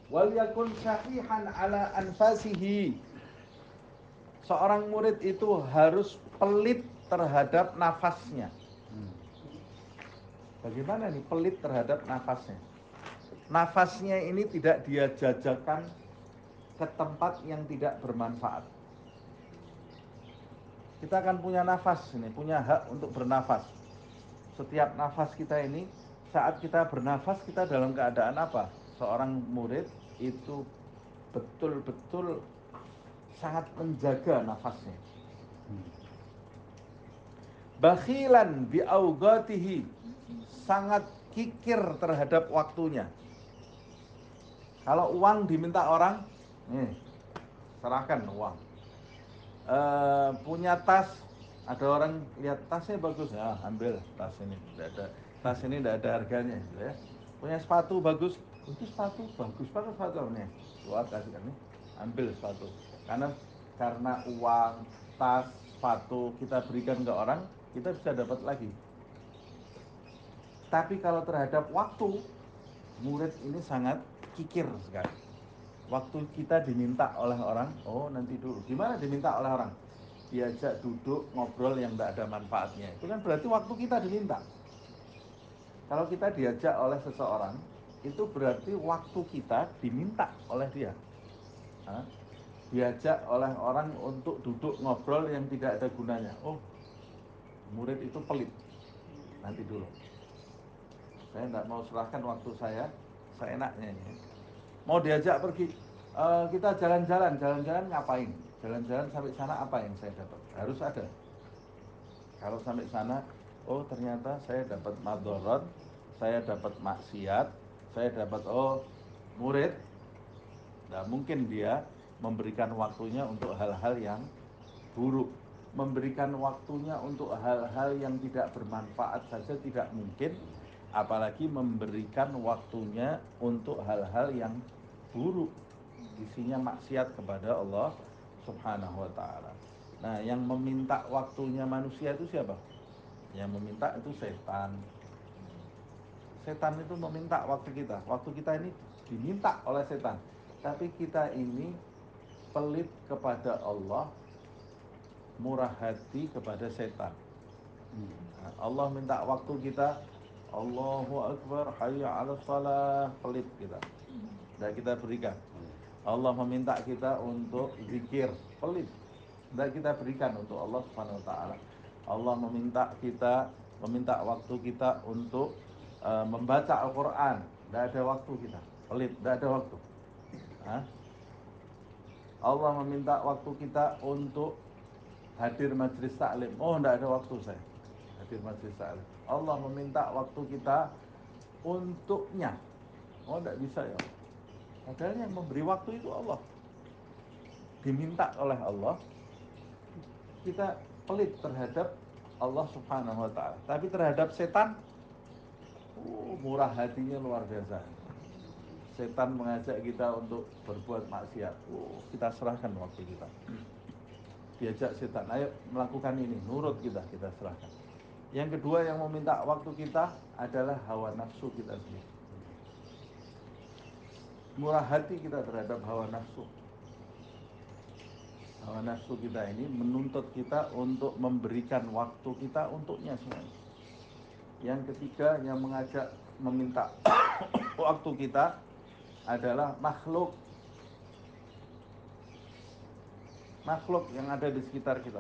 Wal yakun syahihan ala anfasihi. Seorang murid itu harus pelit terhadap nafasnya. Bagaimana nih pelit terhadap nafasnya? Nafasnya ini tidak dia jajakan ke tempat yang tidak bermanfaat. Kita akan punya nafas ini, punya hak untuk bernafas. Setiap nafas kita ini, saat kita bernafas kita dalam keadaan apa? Seorang murid itu betul-betul sangat menjaga nafasnya. Bakhilan bi'augatihi, sangat kikir terhadap waktunya. Kalau uang diminta orang, nih, serahkan uang. Punya tas, ada orang lihat tasnya bagus, ya ambil tas ini. Tas ini tidak ada harganya, gitu ya. Punya sepatu bagus, itu sepatu bagus banget sepatunya. Keluar kasihkan nih, ambil sepatu. Karena uang, tas, sepatu kita berikan ke orang, kita bisa dapat lagi. Tapi kalau terhadap waktu, murid ini sangat kikir sekali. Waktu kita diminta oleh orang, oh nanti dulu. Gimana diminta oleh orang? Diajak duduk ngobrol yang tidak ada manfaatnya. Itu kan berarti waktu kita diminta. Kalau kita diajak oleh seseorang, itu berarti waktu kita diminta oleh dia. Diajak oleh orang untuk duduk ngobrol yang tidak ada gunanya. Oh, murid itu pelit. Nanti dulu. Saya tidak mau serahkan waktu saya seenaknya ini. Mau diajak pergi, kita jalan-jalan ngapain? Jalan-jalan sampai sana apa yang saya dapat? Harus ada. Kalau sampai sana, oh ternyata saya dapat madorot, saya dapat maksiat, saya dapat murid, tidak mungkin dia memberikan waktunya untuk hal-hal yang buruk. Memberikan waktunya untuk hal-hal yang tidak bermanfaat saja tidak mungkin, apalagi memberikan waktunya untuk hal-hal yang buruk, isinya maksiat kepada Allah Subhanahu wa taala. Nah, yang meminta waktunya manusia itu siapa? Yang meminta itu setan. Setan itu meminta waktu kita. Waktu kita ini diminta oleh setan. Tapi kita ini pelit kepada Allah, murah hati kepada setan. Allah minta waktu kita, Allahu Akbar, hayya 'alas shalah, pelit kita. Dan kita berikan. Allah meminta kita untuk zikir, pelit. Dan kita berikan untuk Allah Subhanahu wa taala. Allah meminta waktu kita untuk membaca Al-Qur'an. Tidak ada waktu kita, pelit, tidak ada waktu. Allah meminta waktu kita untuk hadir majelis taklim. Oh, tidak ada waktu saya hadir majelis taklim. Allah meminta waktu kita untuknya. Oh, tidak bisa ya. Padahal yang memberi waktu itu Allah. Diminta oleh Allah, kita pelit terhadap Allah Subhanahu wa taala. Tapi terhadap setan, murah hatinya luar biasa. Setan mengajak kita untuk berbuat maksiat. Kita serahkan waktu kita. Diajak setan, ayo melakukan ini, nurut kita serahkan. Yang kedua yang meminta waktu kita adalah hawa nafsu kita sendiri. Murah hati kita terhadap hawa nafsu. Hawa nafsu kita ini menuntut kita untuk memberikan waktu kita untuknya semuanya. Yang ketiga yang meminta waktu kita adalah makhluk yang ada di sekitar kita.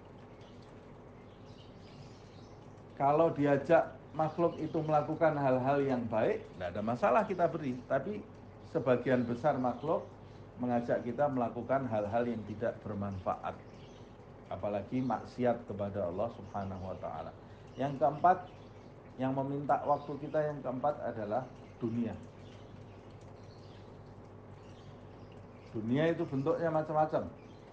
Kalau diajak makhluk itu melakukan hal-hal yang baik, tidak ada masalah kita beri. Tapi sebagian besar makhluk mengajak kita melakukan hal-hal yang tidak bermanfaat, apalagi maksiat kepada Allah Subhanahu wa taala. Yang keempat, yang meminta waktu kita yang keempat adalah dunia. Dunia itu bentuknya macam-macam.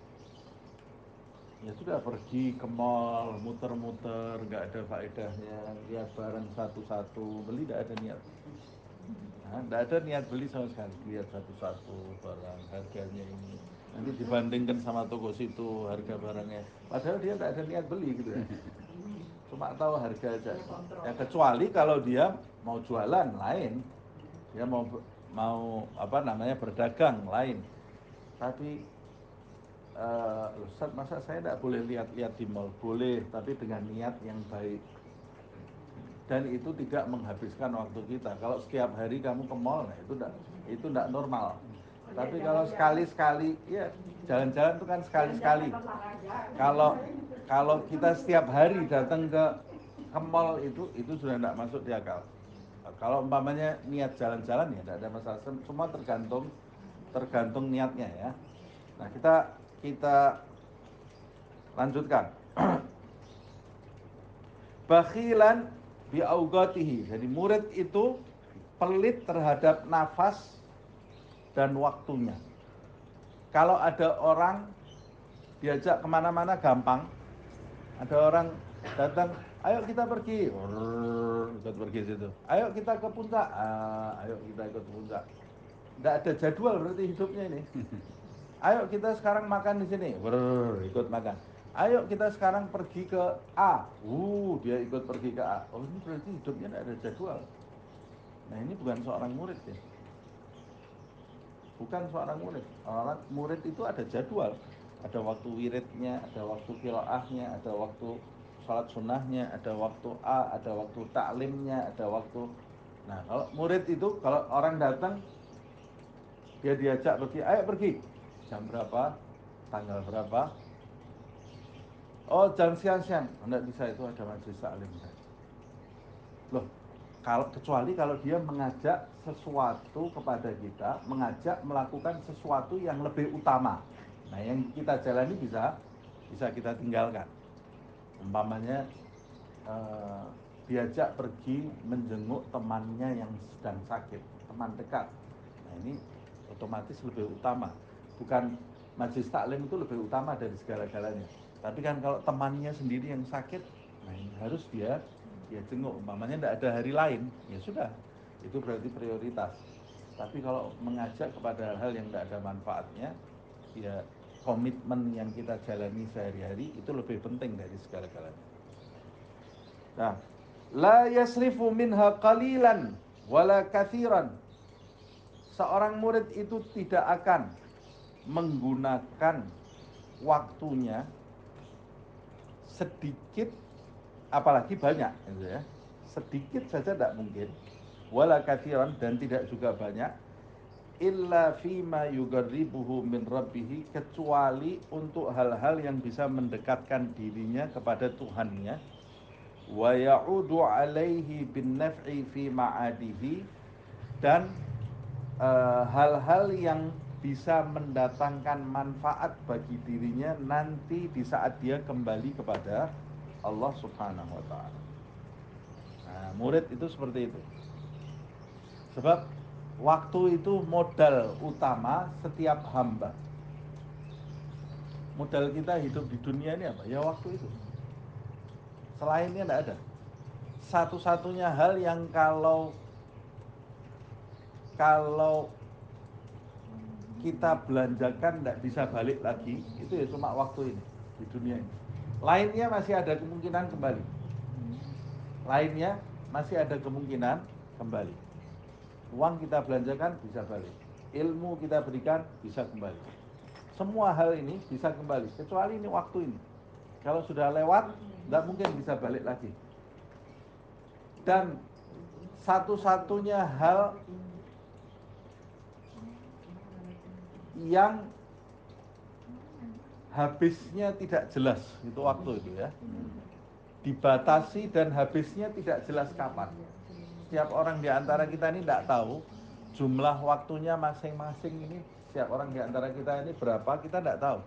Ya sudah, pergi ke mall, muter-muter, nggak ada faedahnya, lihat barang satu-satu, beli nggak ada niat. Nggak ada niat beli sama sekali, lihat satu-satu barang, harganya ini. Nanti dibandingkan sama toko situ, harga barangnya. Padahal dia nggak ada niat beli gitu ya. Cuma tahu harga aja. Ya kecuali kalau dia mau jualan lain, dia mau mau apa namanya berdagang lain. Tapi Ustaz, masa saya tidak boleh lihat-lihat di mall? Boleh, tapi dengan niat yang baik. Dan itu tidak menghabiskan waktu kita. Kalau setiap hari kamu ke mall, nah itu tidak normal. Tapi kalau sekali-sekali, ya jalan-jalan itu kan sekali-sekali. Kalau kita setiap hari datang ke mall itu sudah tidak masuk di akal. Kalau umpamanya niat jalan-jalan ya tidak ada masalah. Semua tergantung niatnya ya. Nah kita lanjutkan. Bakhilan biaugatihi. Jadi murid itu pelit terhadap nafas dan waktunya. Kalau ada orang diajak kemana-mana gampang, ada orang datang, ayo kita pergi, ikut pergi situ. Ayo kita ke puncak, ayo kita ikut ke puncak. Tidak ada jadwal berarti hidupnya ini. Ayo kita sekarang makan di sini, ikut makan. Ayo kita sekarang pergi ke A, dia ikut pergi ke A. Oh ini berarti hidupnya tidak ada jadwal. Nah ini bukan seorang murid ya. Bukan seorang murid. Orang murid itu ada jadwal. Ada waktu wiridnya, ada waktu qiraahnya, ada waktu salat sunnahnya, ada waktu A, ada waktu taklimnya, ada waktu. Nah kalau murid itu, kalau orang datang, dia diajak pergi, ayo pergi. Jam berapa? Tanggal berapa? Oh jam siang-siang. Tidak bisa, itu ada majelis taklim. Loh, kecuali kalau dia mengajak sesuatu kepada kita, mengajak melakukan sesuatu yang lebih utama. Nah, yang kita jalani bisa kita tinggalkan. Umpamanya diajak pergi menjenguk temannya yang sedang sakit, teman dekat. Nah, ini otomatis lebih utama. Bukan majelis taklim itu lebih utama dari segala-galanya. Tapi kan kalau temannya sendiri yang sakit, nah ini harus dia jenguk. Umpamanya tidak ada hari lain, ya sudah, itu berarti prioritas. Tapi kalau mengajak kepada hal-hal yang tidak ada manfaatnya, ya komitmen yang kita jalani sehari-hari itu lebih penting dari segala-galanya. Nah, la yasrifu minha qalilan wala kathiran. Seorang murid itu tidak akan menggunakan waktunya sedikit apalagi banyak gitu ya. Sedikit saja tidak mungkin. Wala kathiran, dan tidak juga banyak, illa fima yugarribuhu min rabbih, kecuali untuk hal-hal yang bisa mendekatkan dirinya kepada Tuhannya, wa ya'udu alaihi bin naf'i fi ma'adihi, dan hal-hal yang bisa mendatangkan manfaat bagi dirinya nanti di saat dia kembali kepada Allah Subhanahu wa taala. Nah, murid itu seperti itu. Sebab waktu itu modal utama setiap hamba. Modal kita hidup di dunia ini apa? Ya waktu itu. Selainnya tidak ada. Satu-satunya hal yang kalau kita belanjakan tidak bisa balik lagi, itu ya cuma waktu ini di dunia ini. Lainnya masih ada kemungkinan kembali. Lainnya masih ada kemungkinan kembali. Uang kita belanjakan bisa balik. Ilmu kita berikan bisa kembali. Semua hal ini bisa kembali, kecuali ini waktu ini. Kalau sudah lewat, tidak mungkin bisa balik lagi. Dan satu-satunya hal yang habisnya tidak jelas, itu waktu itu ya. Dibatasi dan habisnya tidak jelas kapan. Setiap orang di antara kita ini tidak tahu jumlah waktunya masing-masing ini. Setiap orang di antara kita ini berapa, kita tidak tahu.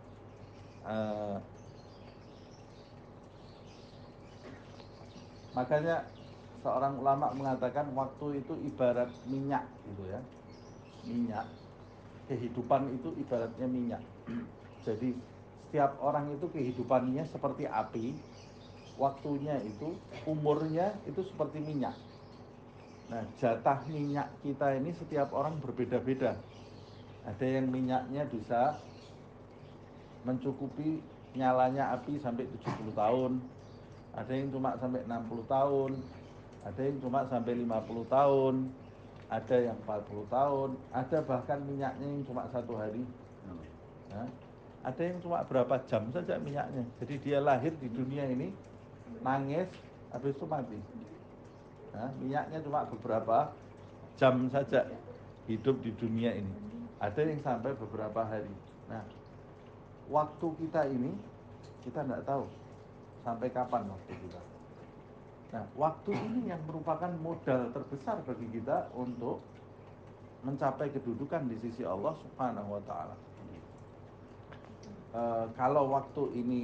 Makanya seorang ulama mengatakan waktu itu ibarat minyak gitu ya. Minyak. Kehidupan itu ibaratnya minyak. Jadi setiap orang itu kehidupannya seperti api, waktunya itu, umurnya itu seperti minyak. Nah, jatah minyak kita ini setiap orang berbeda-beda. Ada yang minyaknya bisa mencukupi nyalanya api sampai 70 tahun. Ada yang cuma sampai 60 tahun. Ada yang cuma sampai 50 tahun. ada yang 40 tahun, ada bahkan minyaknya yang cuma 1 hari. Nah, ada yang cuma berapa jam saja minyaknya. Jadi dia lahir di dunia ini, nangis, habis itu mati. Nah, minyaknya cuma beberapa jam saja hidup di dunia ini. Ada yang sampai beberapa hari. Nah, waktu kita ini, kita tidak tahu sampai kapan waktu kita. Nah, waktu ini yang merupakan modal terbesar bagi kita untuk mencapai kedudukan di sisi Allah Subhanahu wa Ta'ala. Kalau waktu ini,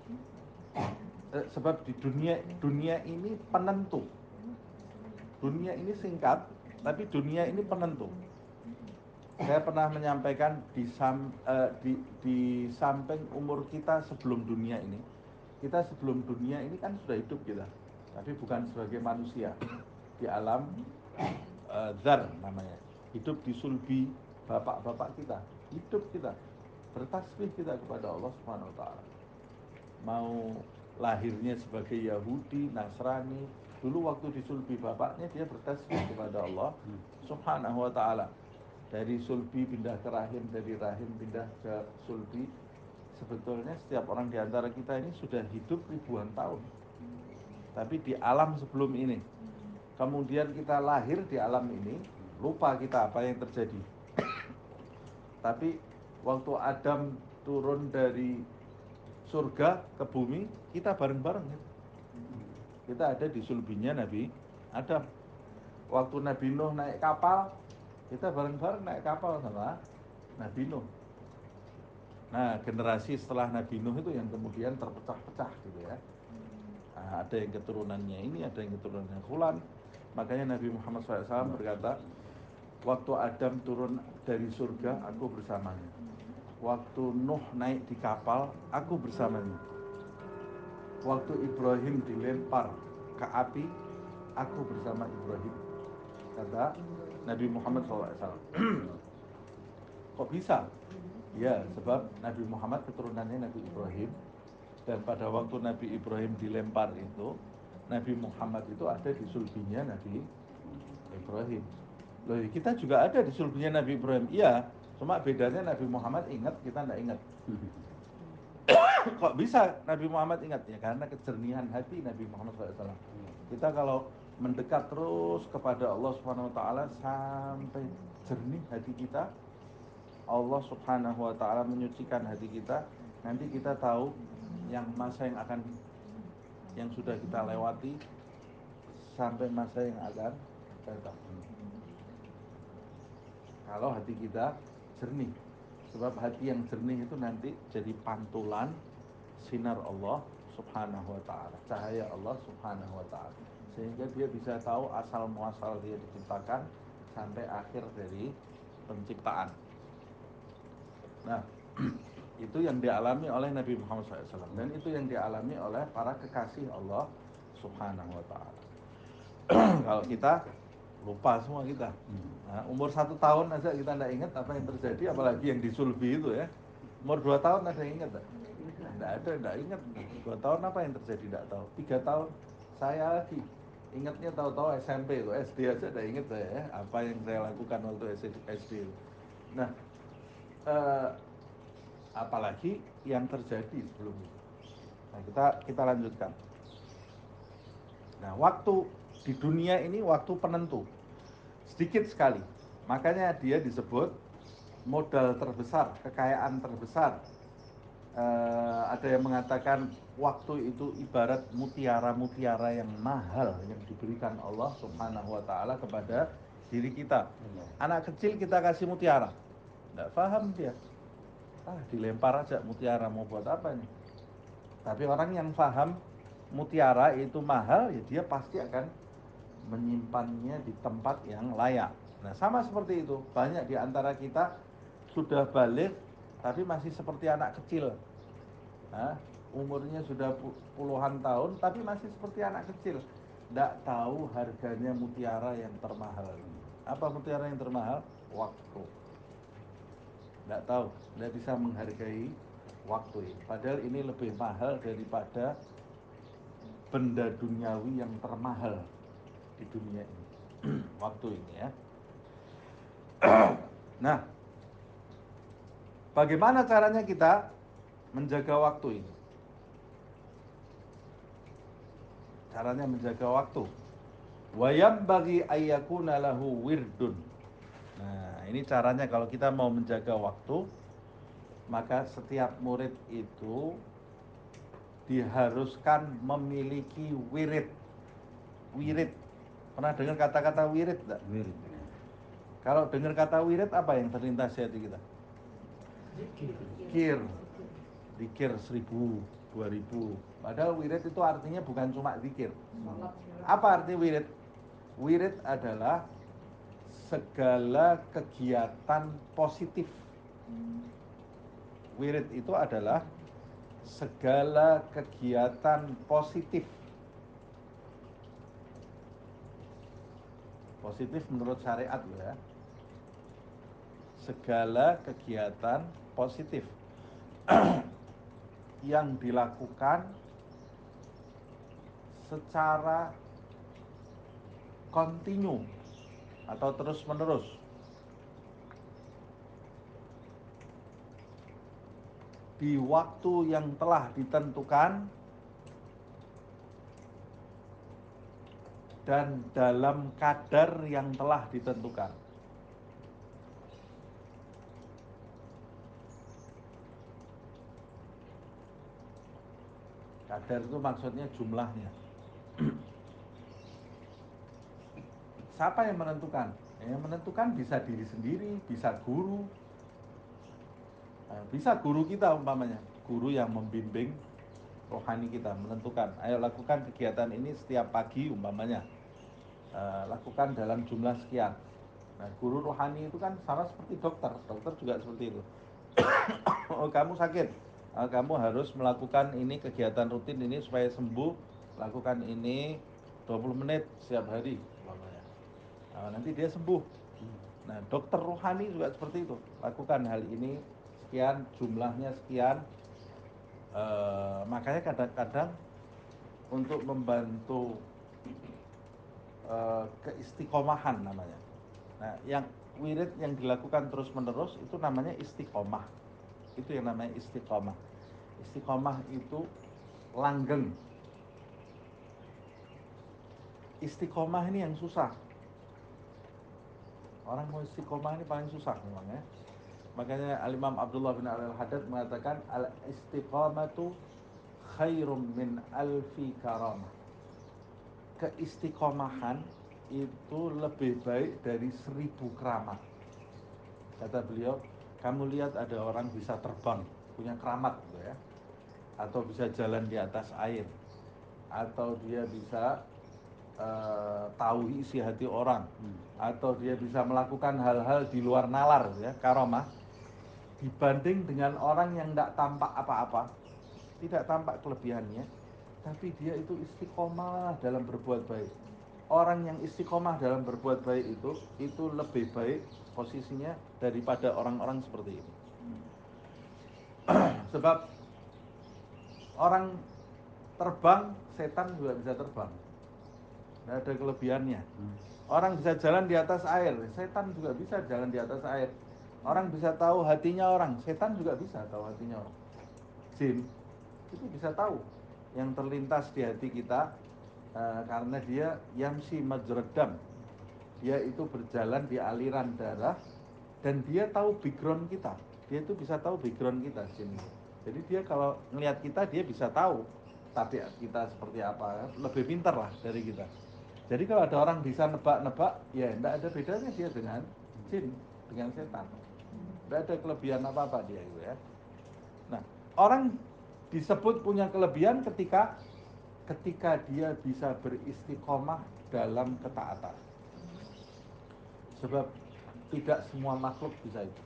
sebab di dunia ini penentu. Dunia ini singkat, tapi dunia ini penentu. Saya pernah menyampaikan di samping umur kita sebelum dunia ini, kita sebelum dunia ini kan sudah hidup kita, tapi bukan sebagai manusia di alam zar namanya, hidup di sulbi bapak-bapak kita, hidup kita bertasbih kita kepada Allah Subhanahu wa Ta'ala. Mau lahirnya sebagai Yahudi, Nasrani, dulu waktu di sulbi bapaknya dia bertasbih kepada Allah Subhanahu wa Ta'ala. Dari sulbi pindah ke rahim, dari rahim pindah ke sulbi. Sebetulnya setiap orang di antara kita ini sudah hidup ribuan tahun, tapi di alam sebelum ini. Kemudian kita lahir di alam ini, lupa kita apa yang terjadi. Tapi waktu Adam turun dari surga ke bumi, kita bareng-bareng. Kita ada di sulbinya Nabi Adam. Waktu Nabi Nuh naik kapal, kita bareng-bareng naik kapal sama Nabi Nuh. Nah, generasi setelah Nabi Nuh itu yang kemudian terpecah-pecah gitu ya. Nah, ada yang keturunannya ini, ada yang keturunannya fulan. Makanya Nabi Muhammad SAW berkata, waktu Adam turun dari surga, aku bersamanya. Waktu Nuh naik di kapal, aku bersamanya. Waktu Ibrahim dilempar ke api, aku bersama Ibrahim. Kata Nabi Muhammad SAW. Kok bisa? Ya, sebab Nabi Muhammad keturunannya Nabi Ibrahim. Dan pada waktu Nabi Ibrahim dilempar itu, Nabi Muhammad itu ada di sulbinya Nabi Ibrahim. Loh, kita juga ada di sulbinya Nabi Ibrahim. Iya, cuma bedanya Nabi Muhammad ingat, kita tidak ingat. Kok bisa Nabi Muhammad ingat? Ya karena kejernihan hati Nabi Muhammad SAW. Kita kalau mendekat terus kepada Allah Subhanahu Wa Taala sampai jernih hati kita, Allah Subhanahu Wa Taala menyucikan hati kita. Nanti kita tahu yang masa yang sudah kita lewati sampai masa yang akan datang. Kalau hati kita jernih, sebab hati yang jernih itu nanti jadi pantulan sinar Allah Subhanahu wa Ta'ala, cahaya Allah Subhanahu wa Ta'ala, sehingga dia bisa tahu asal muasal dia diciptakan sampai akhir dari penciptaan. Nah, itu yang dialami oleh Nabi Muhammad SAW, dan itu yang dialami oleh para kekasih Allah Subhanahu wa Ta'ala. Kalau kita lupa semua kita. Nah, umur 1 tahun aja kita tidak ingat apa yang terjadi, apalagi yang di sulbi itu ya. Umur 2 tahun ada yang ingat? Tidak ada, tidak ingat. 2 tahun apa yang terjadi tidak tahu. 3 tahun saya lagi ingatnya tahu-tahu SMP itu, SD aja tidak ingat saya ya, apa yang saya lakukan waktu SD itu. Nah, apalagi yang terjadi sebelum itu. Nah, kita lanjutkan. Nah, waktu di dunia ini waktu penentu. Sedikit sekali. Makanya dia disebut modal terbesar, kekayaan terbesar. Ada yang mengatakan waktu itu ibarat mutiara-mutiara yang mahal yang diberikan Allah Subhanahu wa Ta'ala kepada diri kita. Anak kecil kita kasih mutiara, tidak paham dia. Dilempar aja mutiara, mau buat apa ini? Tapi orang yang paham mutiara itu mahal, ya dia pasti akan menyimpannya di tempat yang layak. Nah, sama seperti itu. Banyak di antara kita sudah balik tapi masih seperti anak kecil. Nah, umurnya sudah puluhan tahun tapi masih seperti anak kecil. Tidak tahu harganya mutiara yang termahal. Apa mutiara yang termahal? Waktu. Tidak tahu, tidak bisa menghargai waktu ini. Padahal ini lebih mahal daripada benda duniawi yang termahal di dunia ini. Waktu ini ya. Nah, bagaimana caranya kita menjaga waktu ini? Caranya menjaga waktu. Wa yambaghi ayyakuna lahu wirdun. Nah, ini caranya kalau kita mau menjaga waktu, maka setiap murid itu diharuskan memiliki wirid. Wirid. Pernah dengar kata-kata wirid enggak? Wirid. Kalau dengar kata wirid, apa yang terlintas di hati kita? Zikir. Zikir 1000, 2000. Padahal wirid itu artinya bukan cuma zikir. Apa arti wirid? Wirid adalah segala kegiatan positif. Wirid itu adalah segala kegiatan positif. Positif menurut syariat ya. Segala kegiatan positif yang dilakukan secara kontinu atau terus-menerus di waktu yang telah ditentukan dan dalam kadar yang telah ditentukan. Kadar itu maksudnya jumlahnya. Siapa yang menentukan? Yang menentukan bisa diri sendiri, bisa guru. Bisa guru kita umpamanya, guru yang membimbing rohani kita menentukan, ayo lakukan kegiatan ini setiap pagi umpamanya, lakukan dalam jumlah sekian. Nah, guru rohani itu kan sama seperti dokter, dokter juga seperti itu. Oh, kamu sakit, kamu harus melakukan ini kegiatan rutin ini supaya sembuh, lakukan ini 20 menit setiap hari umpamanya. Nanti dia sembuh. Nah, dokter rohani juga seperti itu, lakukan hal ini sekian, jumlahnya sekian. Makanya kadang-kadang untuk membantu keistiqomahan namanya. Nah, yang wirid yang dilakukan terus-menerus itu namanya istiqomah. Itu yang namanya istiqomah. Istiqomah itu langgeng. Istiqomah ini yang susah. Orang mau istiqomah ini paling susah memang ya. Makanya Al-Imam Abdullah bin Al-Haddad mengatakan al-istiqamatu khairum min alfi karamah. Keistiqomahan itu lebih baik dari 1000 keramat. Kata beliau, kamu lihat ada orang bisa terbang, punya keramat gitu ya, atau bisa jalan di atas air, atau dia bisa tahu isi hati orang, atau dia bisa melakukan hal-hal di luar nalar ya, karomah, dibanding dengan orang yang tidak tampak apa-apa, tidak tampak kelebihannya, tapi dia itu istiqomah dalam berbuat baik. Orang yang istiqomah dalam berbuat baik itu lebih baik posisinya daripada orang-orang seperti ini. Sebab orang terbang, setan juga bisa terbang, tidak ada kelebihannya. Orang bisa jalan di atas air, setan juga bisa jalan di atas air. Orang bisa tahu hatinya orang, setan juga bisa tahu hatinya orang. Jin itu bisa tahu yang terlintas di hati kita, karena dia yamsi majradam, dia itu berjalan di aliran darah, dan dia tahu background kita. Dia itu bisa tahu background kita, jin. Jadi dia kalau ngelihat kita, dia bisa tahu tabiat kita seperti apa, lebih pintar lah dari kita. Jadi kalau ada orang bisa nebak-nebak, ya tidak ada bedanya dia dengan jin, dengan setan. Tidak ada kelebihan apa-apa dia itu ya. Nah, orang disebut punya kelebihan ketika dia bisa beristiqomah dalam ketaatan. Sebab tidak semua makhluk bisa itu.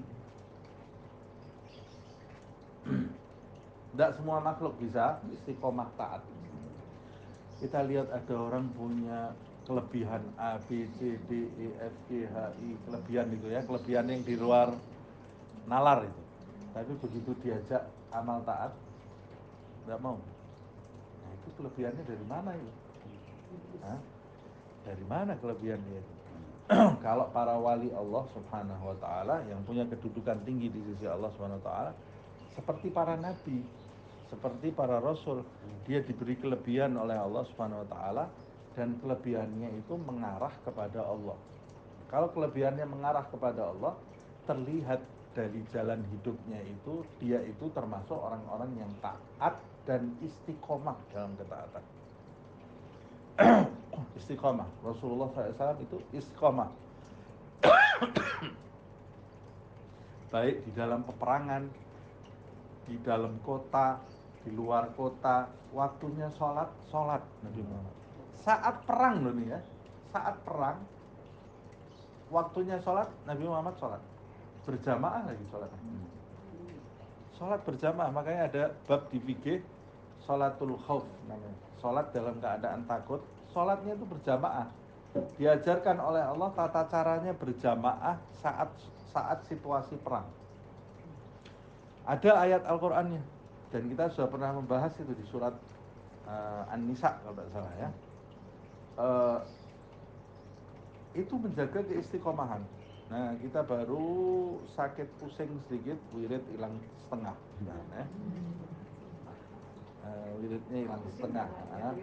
Tidak semua makhluk bisa istiqomah taat. Kita lihat ada orang punya kelebihan A, B, C, D, E, F, G, H, I, kelebihan itu ya, kelebihan yang di luar nalar itu. Tapi begitu diajak amal taat, nggak mau. Nah, itu kelebihannya dari mana itu? Hah? Dari mana kelebihan dia itu? Kalau para wali Allah Subhanahu wa taala yang punya kedudukan tinggi di sisi Allah Subhanahu wa taala seperti para nabi, seperti para rasul, dia diberi kelebihan oleh Allah Subhanahu wa taala dan kelebihannya itu mengarah kepada Allah. Kalau kelebihannya mengarah kepada Allah, terlihat dari jalan hidupnya itu dia itu termasuk orang-orang yang taat dan istiqomah dalam ketaatan. Istiqomah, Rasulullah SAW itu istiqomah baik di dalam peperangan, di dalam kota, di luar kota, waktunya sholat Nabi Muhammad. Saat perang loh nih ya, saat perang, waktunya sholat, Nabi Muhammad sholat. Berjamaah lagi sholat. Sholat berjamaah, makanya ada bab di fikih, sholatul khauf namanya. Sholat dalam keadaan takut, sholatnya itu berjamaah. Diajarkan oleh Allah tata caranya berjamaah saat situasi perang. Ada ayat Al-Qur'annya dan kita sudah pernah membahas itu di surat An-Nisa kalau tidak salah ya. Itu menjaga keistiqomahan. Nah, kita baru sakit pusing sedikit, wirid hilang setengah. Nah, wiridnya hilang setengah. Nah,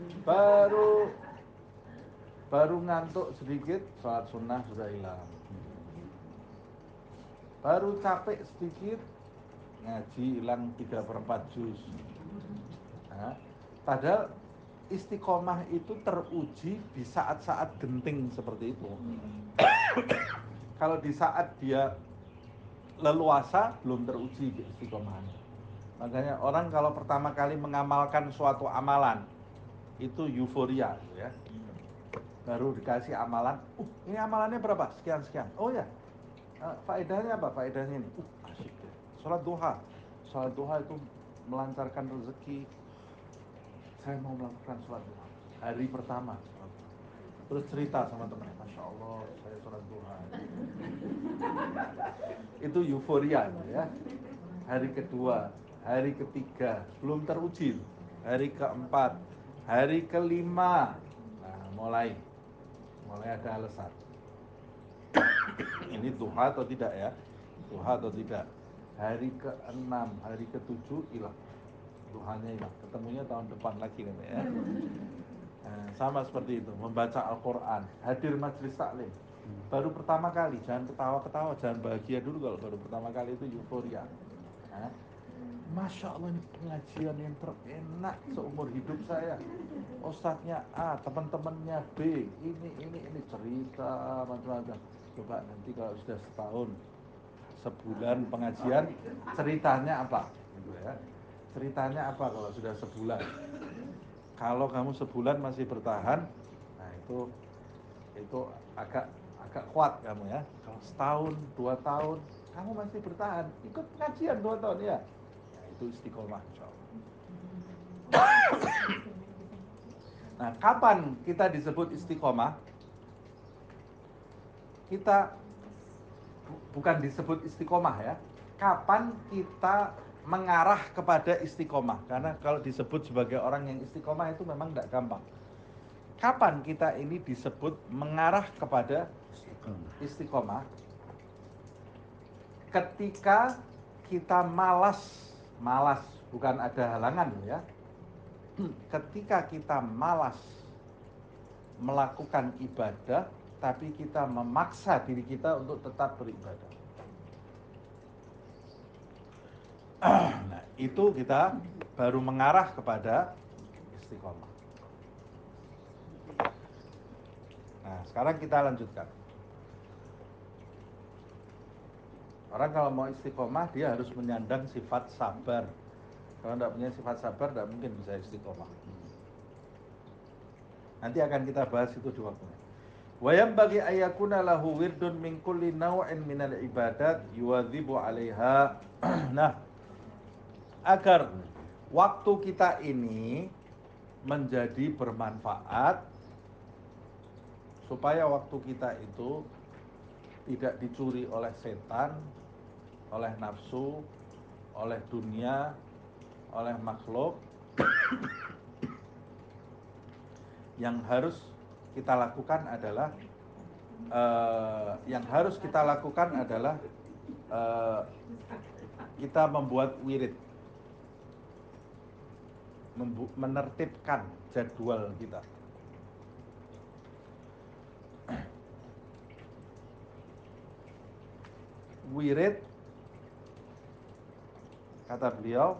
baru ngantuk sedikit, sholat sunnah sudah hilang. Baru capek sedikit, ngaji hilang 3/4 juz. Nah, padahal istiqomah itu teruji di saat-saat genting seperti itu. Kalau di saat dia leluasa belum teruji istiqomahnya. Makanya orang kalau pertama kali mengamalkan suatu amalan itu euforia gitu ya. Baru dikasih amalan, ini amalannya berapa? Sekian. Oh ya, faedahnya apa? Faedahnya ini, asik deh. Sholat duha itu melancarkan rezeki. Saya mau melakukan sholat duha hari pertama sholat duha. Terus cerita sama temannya, Masya Allah saya sholat duha. Itu euforia ya. Hari kedua, hari ketiga belum teruji. Hari keempat, hari kelima, nah mulai ada alasan. Ini duha atau tidak ya? Duha atau tidak? Hari ke-6, hari ke-7 hilang. Duhanya hilang. Ketemunya tahun depan lagi kan ya. Nah, sama seperti itu, membaca Al-Quran, hadir majelis taklim. Baru pertama kali, jangan ketawa-ketawa, jangan bahagia dulu kalau baru pertama kali itu euforia. Nah, Masya Allah ini pengajian yang terenak seumur hidup saya. Ustadznya A, teman-temannya B, ini cerita macam-macam. Coba nanti kalau sudah setahun, sebulan pengajian, ceritanya apa? Gitu ya. Ceritanya apa kalau sudah sebulan? Kalau kamu sebulan masih bertahan, nah itu agak kuat kamu ya. Kalau setahun, 2 tahun, kamu masih bertahan, ikut pengajian 2 tahun ya. Nah, itu istiqomah insya Allah. Nah, kapan kita disebut istiqomah? Kita bukan disebut istiqomah ya. Kapan kita mengarah kepada istiqomah? Karena kalau disebut sebagai orang yang istiqomah itu memang tidak gampang. Kapan kita ini disebut mengarah kepada istiqomah? Ketika kita malas bukan ada halangan ya. Ketika kita malas melakukan ibadah, tapi kita memaksa diri kita untuk tetap beribadah. Nah, itu kita baru mengarah kepada istiqomah. Nah, sekarang kita lanjutkan. Orang kalau mau istiqomah, dia harus menyandang sifat sabar. Kalau tidak punya sifat sabar, tidak mungkin bisa istiqomah. Nanti akan kita bahas itu di waktunya. Wa yanbaghi ayyakuna lahu wirdun min kulli naw'in minal ibadat yuwadzibu 'alaiha. Nah, agar waktu kita ini menjadi bermanfaat, supaya waktu kita itu tidak dicuri oleh setan, oleh nafsu, oleh dunia, oleh makhluk. Yang harus kita lakukan adalah yang harus kita lakukan adalah kita membuat wirid, menertibkan jadwal kita. Wirid, kata beliau,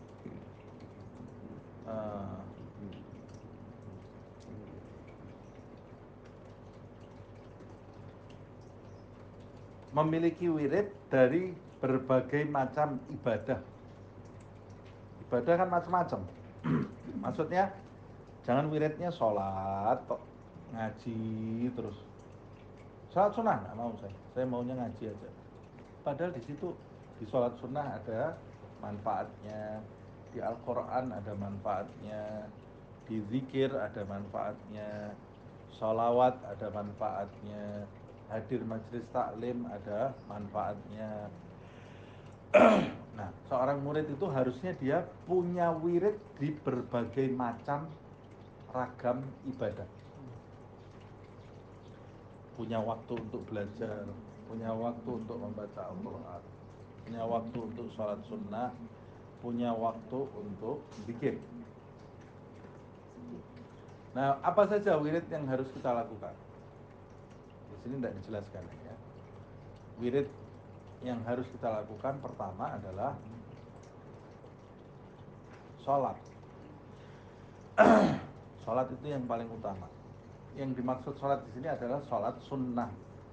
memiliki wirid dari berbagai macam ibadah. Ibadah kan macam-macam. Maksudnya jangan wiridnya sholat, ngaji terus. Sholat sunnah nggak mau saya maunya ngaji aja. Padahal di situ di sholat sunnah ada manfaatnya, di Al-Quran ada manfaatnya, di zikir ada manfaatnya, sholawat ada manfaatnya, hadir majelis taklim ada manfaatnya. Nah, seorang murid itu harusnya dia punya wirid di berbagai macam ragam ibadah. Punya waktu untuk belajar, punya waktu untuk membaca Al-Quran, punya waktu untuk sholat sunnah, punya waktu untuk zikir. Nah, apa saja wirid yang harus kita lakukan? Di sini tidak dijelaskan ya. Wirid yang harus kita lakukan pertama adalah sholat. Sholat itu yang paling utama. Yang dimaksud sholat di sini adalah sholat sunnah.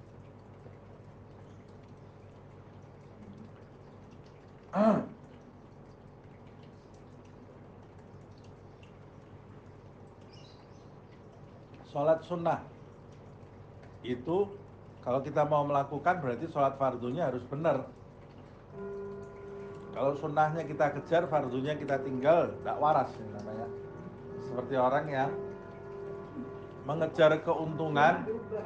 Sholat sunnah itu kalau kita mau melakukan berarti sholat fardunya harus benar. Kalau sunnahnya kita kejar, fardunya kita tinggal, tidak waras namanya. Seperti orang yang mengejar keuntungan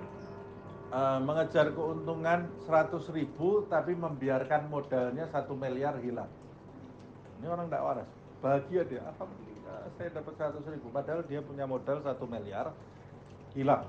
100.000 tapi membiarkan modalnya 1 miliar hilang. Ini orang tidak waras. Bahagia dia, alhamdulillah saya dapat 100.000, padahal dia punya modal 1 miliar hilang.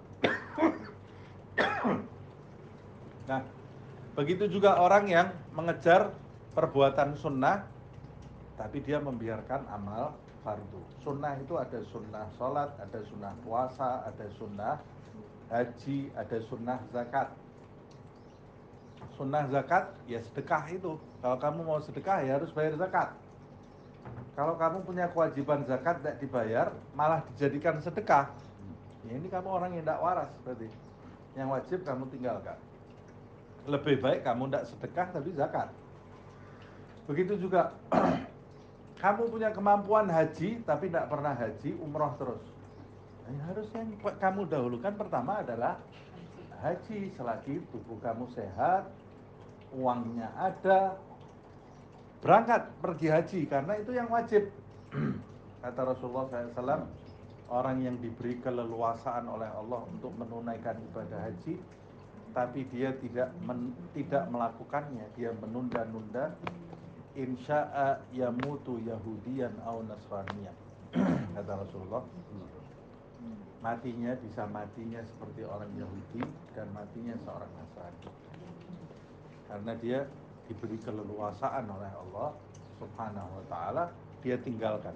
Nah, begitu juga orang yang mengejar perbuatan sunnah tapi dia membiarkan amal fardu. Sunnah itu ada sunnah sholat, ada sunnah puasa, ada sunnah haji, ada sunnah zakat. Sunnah zakat ya sedekah itu. Kalau kamu mau sedekah ya harus bayar zakat. Kalau kamu punya kewajiban zakat tidak dibayar, malah dijadikan sedekah, ya ini kamu orang yang tidak waras berarti. Yang wajib kamu tinggalkan. Lebih baik kamu tidak sedekah tapi zakat. Begitu juga kamu punya kemampuan haji tapi tidak pernah haji, umroh terus. Nah, harusnya yang kamu dahulukan pertama adalah haji. Selagi tubuh kamu sehat, uangnya ada, berangkat pergi haji, karena itu yang wajib. Kata Rasulullah SAW, orang yang diberi keleluasaan oleh Allah untuk menunaikan ibadah haji tapi dia tidak melakukannya, dia menunda-nunda, insya'a yamutu yahudiyan au nasraniyan. Kata Rasulullah, matinya bisa matinya seperti orang Yahudi dan matinya seorang Nasrani, karena dia diberi keleluasaan oleh Allah Subhanahu wa ta'ala, dia tinggalkan.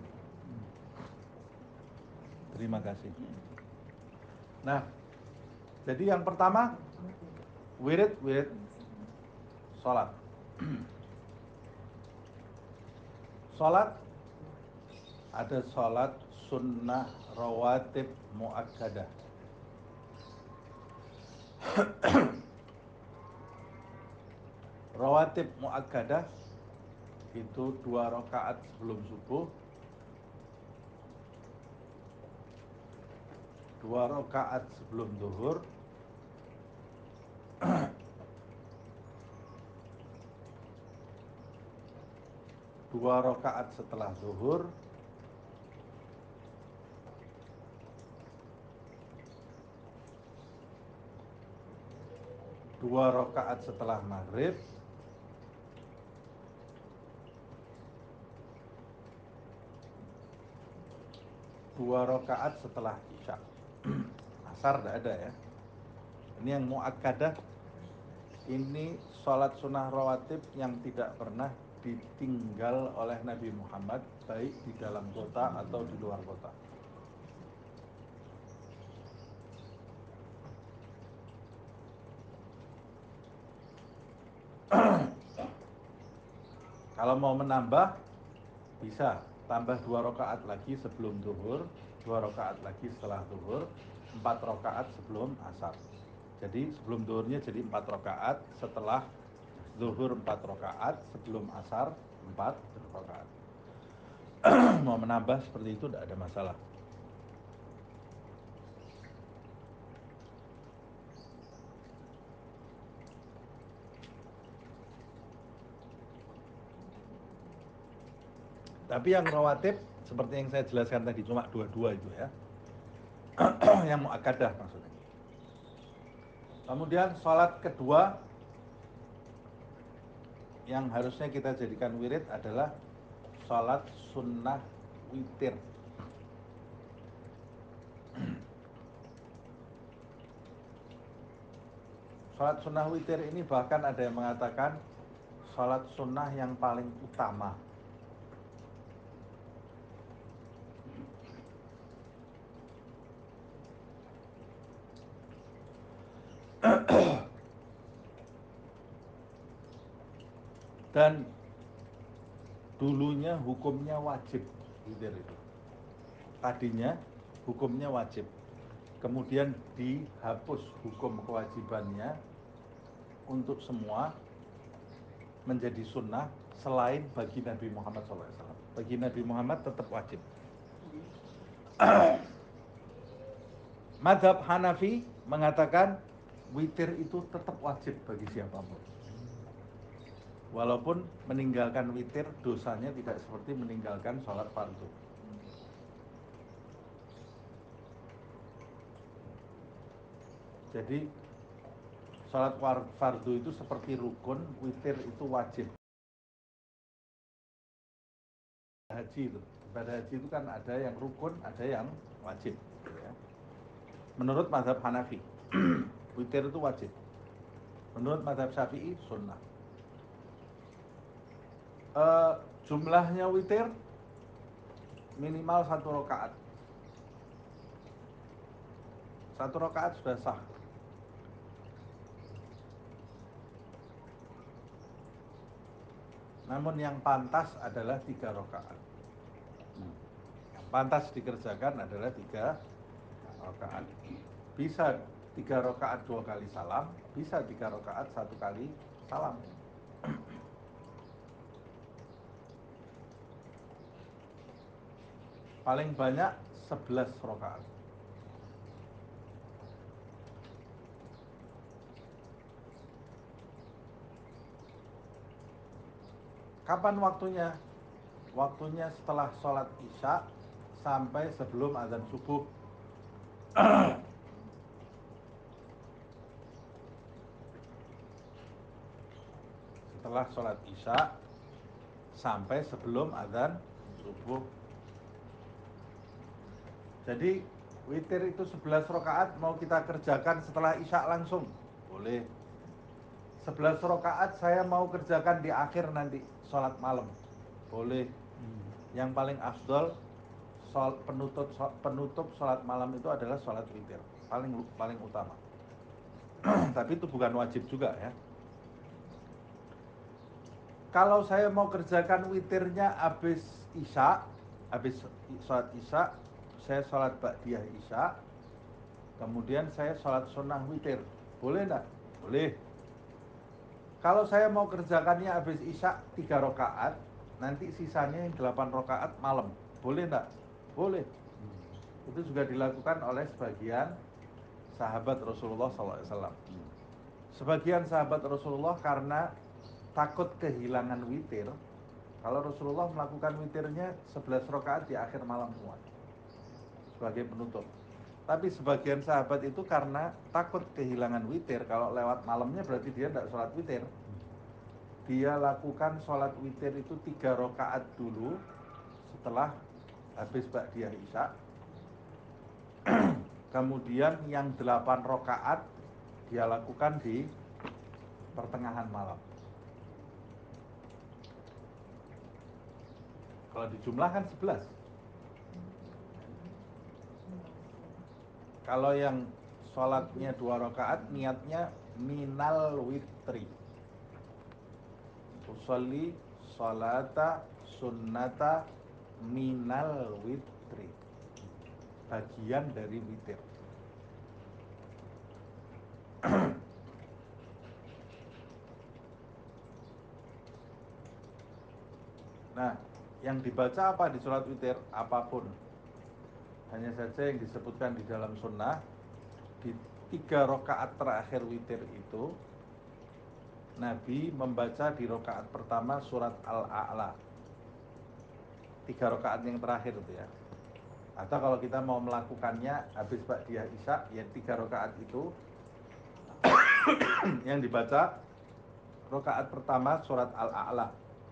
Terima kasih. Nah, jadi yang pertama wirid sholat. Sholat ada sholat sunnah rawatib muakkadah. Rawatib muakkadah itu 2 rakaat sebelum subuh, 2 rakaat sebelum zuhur, 2 rakaat setelah zuhur, 2 rakaat setelah maghrib, 2 rakaat setelah isya. Asar tidak ada ya. Ini yang muakkadah, ini sholat sunnah rawatib yang tidak pernah ditinggal oleh Nabi Muhammad, baik di dalam kota atau di luar kota. Kalau mau menambah, bisa tambah 2 rakaat lagi sebelum zuhur, 2 rakaat lagi setelah zuhur, 4 rakaat sebelum asar. Jadi sebelum zuhurnya jadi 4 rakaat, setelah zuhur 4 rakaat, sebelum asar 4 rakaat. Mau menambah seperti itu tidak ada masalah. Tapi yang rawatib seperti yang saya jelaskan tadi cuma 22 itu ya. Yang muakkadah maksudnya. Kemudian sholat kedua yang harusnya kita jadikan wirid adalah sholat sunnah witir. Sholat sunnah witir ini bahkan ada yang mengatakan sholat sunnah yang paling utama. Dan dulunya hukumnya wajib witir itu. Tadinya hukumnya wajib. Kemudian dihapus hukum kewajibannya untuk semua menjadi sunnah selain bagi Nabi Muhammad SAW. Bagi Nabi Muhammad tetap wajib. Mazhab Hanafi mengatakan witir itu tetap wajib bagi siapapun. Walaupun meninggalkan witir dosanya tidak seperti meninggalkan sholat fardu. Jadi sholat fardu itu seperti rukun, witir itu wajib. Haji itu, ibadah haji itu kan ada yang rukun, ada yang wajib. Ya. Menurut mazhab Hanafi, witir itu wajib. Menurut mazhab Syafi'i, sunnah. Jumlahnya witir minimal 1 rakaat. 1 rakaat sudah sah. Namun yang pantas adalah 3 rakaat. Yang pantas dikerjakan adalah 3 rakaat. Bisa 3 rakaat 2 kali salam, bisa 3 rakaat 1 kali salam. Paling banyak 11 rakaat. Kapan waktunya? Waktunya setelah sholat isya sampai sebelum azan subuh. Setelah sholat isya sampai sebelum azan subuh. Jadi witir itu 11 rakaat mau kita kerjakan setelah isya langsung boleh. 11 rakaat saya mau kerjakan di akhir nanti sholat malam boleh. Yang paling afdol penutup sholat malam itu adalah sholat witir, paling utama. Tapi itu bukan wajib juga ya. Kalau saya mau kerjakan witirnya habis isya, habis sholat isya, saya sholat ba'diyah isya, kemudian saya sholat sunnah witir, boleh enggak? Boleh. Kalau saya mau kerjakannya habis isya 3 rakaat, nanti sisanya yang 8 rakaat malam, boleh enggak? Boleh. Itu juga dilakukan oleh sebagian sahabat Rasulullah SAW. Sebagian sahabat Rasulullah karena takut kehilangan witir, kalau Rasulullah melakukan witirnya 11 rakaat di akhir malam semua sebagai penutup. Tapi sebagian sahabat itu karena takut kehilangan witir, kalau lewat malamnya berarti dia tidak sholat witir. Dia lakukan sholat witir itu 3 rakaat dulu setelah habis ba'diyah isya. Kemudian yang 8 rakaat dia lakukan di pertengahan malam. Kalau dijumlahkan 11. Kalau yang sholatnya 2 rakaat, niatnya minal witri. Usolli sholata sunnata minal witri. Bagian dari witir. Nah, yang dibaca apa di sholat witir? Apapun. Hanya saja yang disebutkan di dalam sunnah, di 3 rakaat terakhir witir itu, Nabi membaca di rakaat pertama surat Al-A'la. 3 rakaat yang terakhir itu ya. Atau kalau kita mau melakukannya habis ba'diyah isya, ya 3 rakaat itu yang dibaca rakaat pertama surat Al-A'la.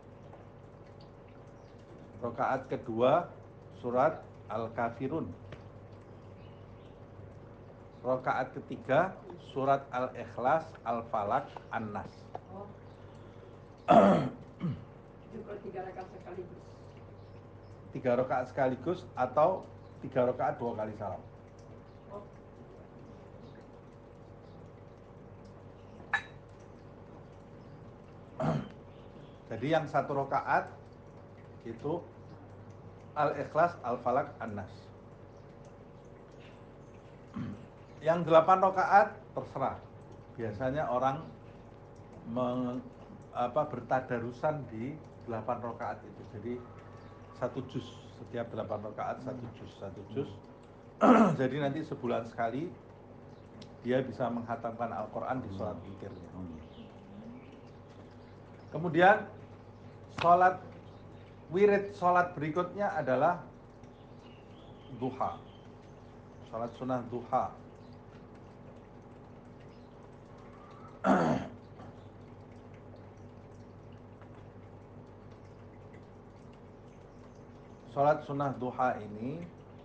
Rakaat kedua surat Al-Kafirun. Rakaat ketiga surat Al-Ikhlas, Al-Falaq, An-Nas. Itu kalau 3 rakaat sekaligus. 3 rakaat sekaligus atau 3 rakaat 2 kali salam. Jadi yang 1 rakaat itu Al-Ikhlas, Al-Falaq, An-Nas. Yang 8 rakaat terserah. Biasanya orang bertadarusan di 8 rakaat itu. Jadi 1 juz, setiap 8 rakaat 1 juz, 1 juz. Jadi nanti sebulan sekali dia bisa menghatamkan Al-Quran di sholat witirnya. Kemudian sholat wirid sholat berikutnya adalah duha. Sholat sunnah duha. Sholat sunnah duha ini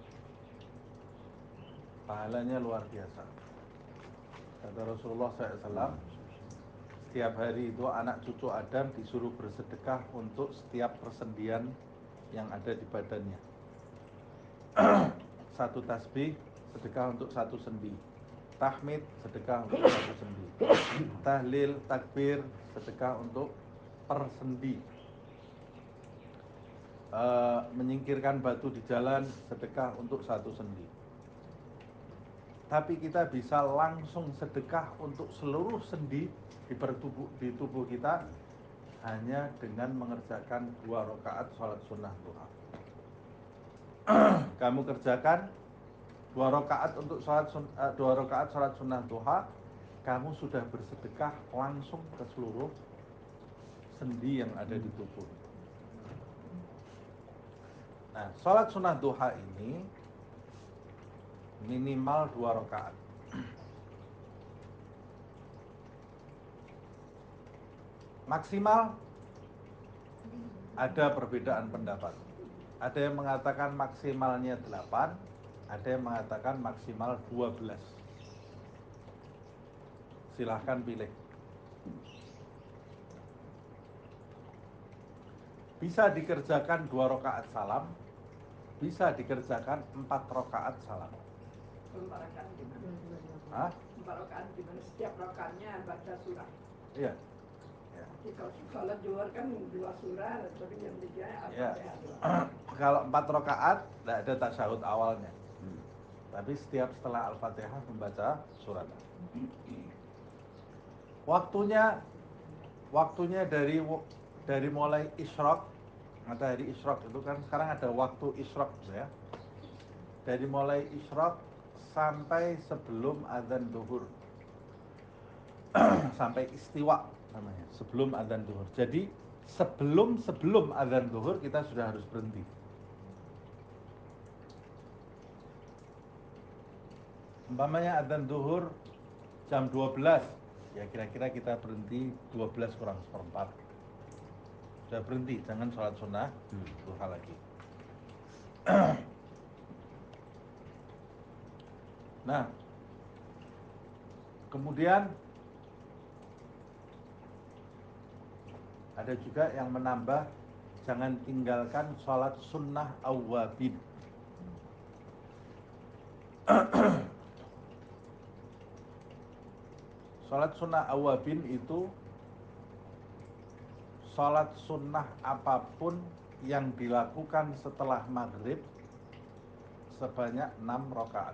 pahalanya luar biasa. Kata Rasulullah SAW, setiap hari itu anak cucu Adam disuruh bersedekah untuk setiap persendian yang ada di badannya. 1 tasbih sedekah untuk 1 sendi. Tahmid sedekah untuk 1 sendi. Tahlil, takbir sedekah untuk per sendi. Menyingkirkan batu di jalan sedekah untuk 1 sendi. Tapi kita bisa langsung sedekah untuk seluruh sendi di tubuh kita hanya dengan mengerjakan 2 rakaat sholat sunnah duha. Kamu kerjakan 2 rakaat untuk 2 rakaat sholat sunnah duha, kamu sudah bersedekah langsung ke seluruh sendi yang ada di tubuh. Nah, sholat sunnah duha ini minimal 2 rakaat. Maksimal ada perbedaan pendapat. Ada yang mengatakan maksimalnya 8, ada yang mengatakan maksimal 12. Silahkan pilih. Bisa dikerjakan 2 rakaat salam, bisa dikerjakan 4 rakaat salam. 4 rakaat gimana? Hah? 4 rakaat gimana? Setiap rakaatnya baca surah. Iya. Ya. Jadi kalau sholat Zuhur kan 2 surah, tapi yang 3 Al-Fatihah. Kalau 4 rakaat tidak ada tasyahud awalnya. Tapi setiap setelah Al-Fatihah membaca surat. Waktunya dari mulai isyraq, matahari isyraq itu kan sekarang ada waktu isyraq ya. Dari mulai isyraq sampai sebelum azan zuhur. Sampai istiwa namanya, sebelum azan zuhur. Jadi sebelum azan zuhur kita sudah harus berhenti. Umpamanya azan zuhur jam 12, ya kira-kira kita berhenti 12 kurang seperempat. Sudah berhenti, jangan sholat sunnah duha lagi. Nah, Kemudian ada juga yang menambah, jangan tinggalkan sholat sunnah awwabin. Sholat sunnah awwabin itu sholat sunnah apapun yang dilakukan setelah maghrib sebanyak 6 rakaat.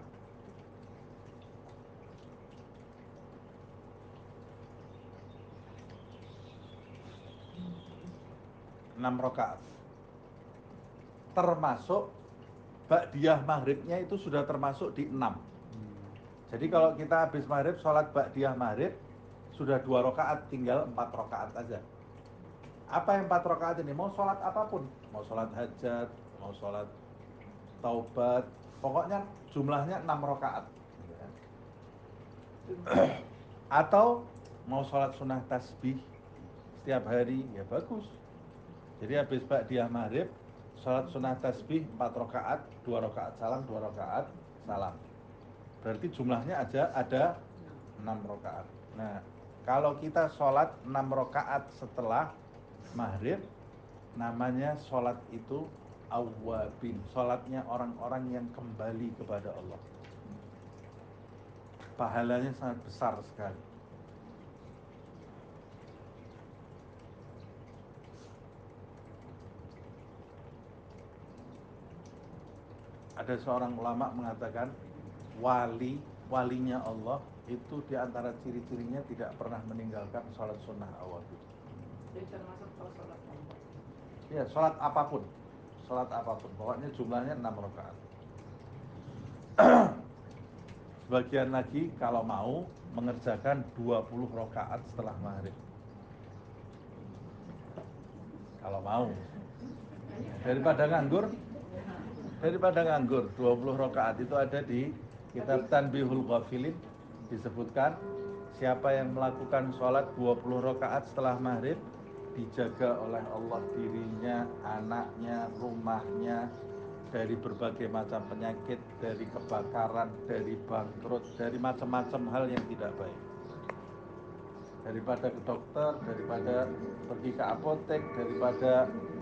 Termasuk ba'diyah maghribnya itu sudah termasuk di 6. Jadi kalau kita habis maghrib, sholat ba'diyah maghrib sudah 2 rakaat, tinggal 4 rakaat aja. Apa yang 4 rakaat ini? Mau sholat apapun, mau sholat hajat, mau sholat taubat, pokoknya jumlahnya 6 rakaat. Atau mau sholat sunnah tasbih setiap hari, ya bagus. Jadi habis ba'diyah maghrib, sholat sunnah tasbih 4 rakaat, 2 rakaat salam, 2 rakaat salam. Berarti jumlahnya aja ada 6 rakaat. Nah, kalau kita sholat 6 rakaat setelah maghrib, namanya sholat itu awwabin. Sholatnya orang-orang yang kembali kepada Allah. Pahalanya sangat besar sekali. Ada seorang ulama mengatakan walinya Allah itu diantara ciri-cirinya tidak pernah meninggalkan sholat sunnah awwabin. Jadi termasuk kalau sholat Allah. Ya, sholat apapun, pokoknya jumlahnya 6 rakaat. Sebagian lagi kalau mau mengerjakan 20 rakaat setelah maghrib. Kalau mau. Daripada nganggur 20 rakaat itu ada di kitab Tanbihul Ghafilin, disebutkan siapa yang melakukan sholat 20 rakaat setelah maghrib dijaga oleh Allah dirinya, anaknya, rumahnya dari berbagai macam penyakit, dari kebakaran, dari bangkrut, dari macam-macam hal yang tidak baik. Daripada ke dokter, daripada pergi ke apotek, daripada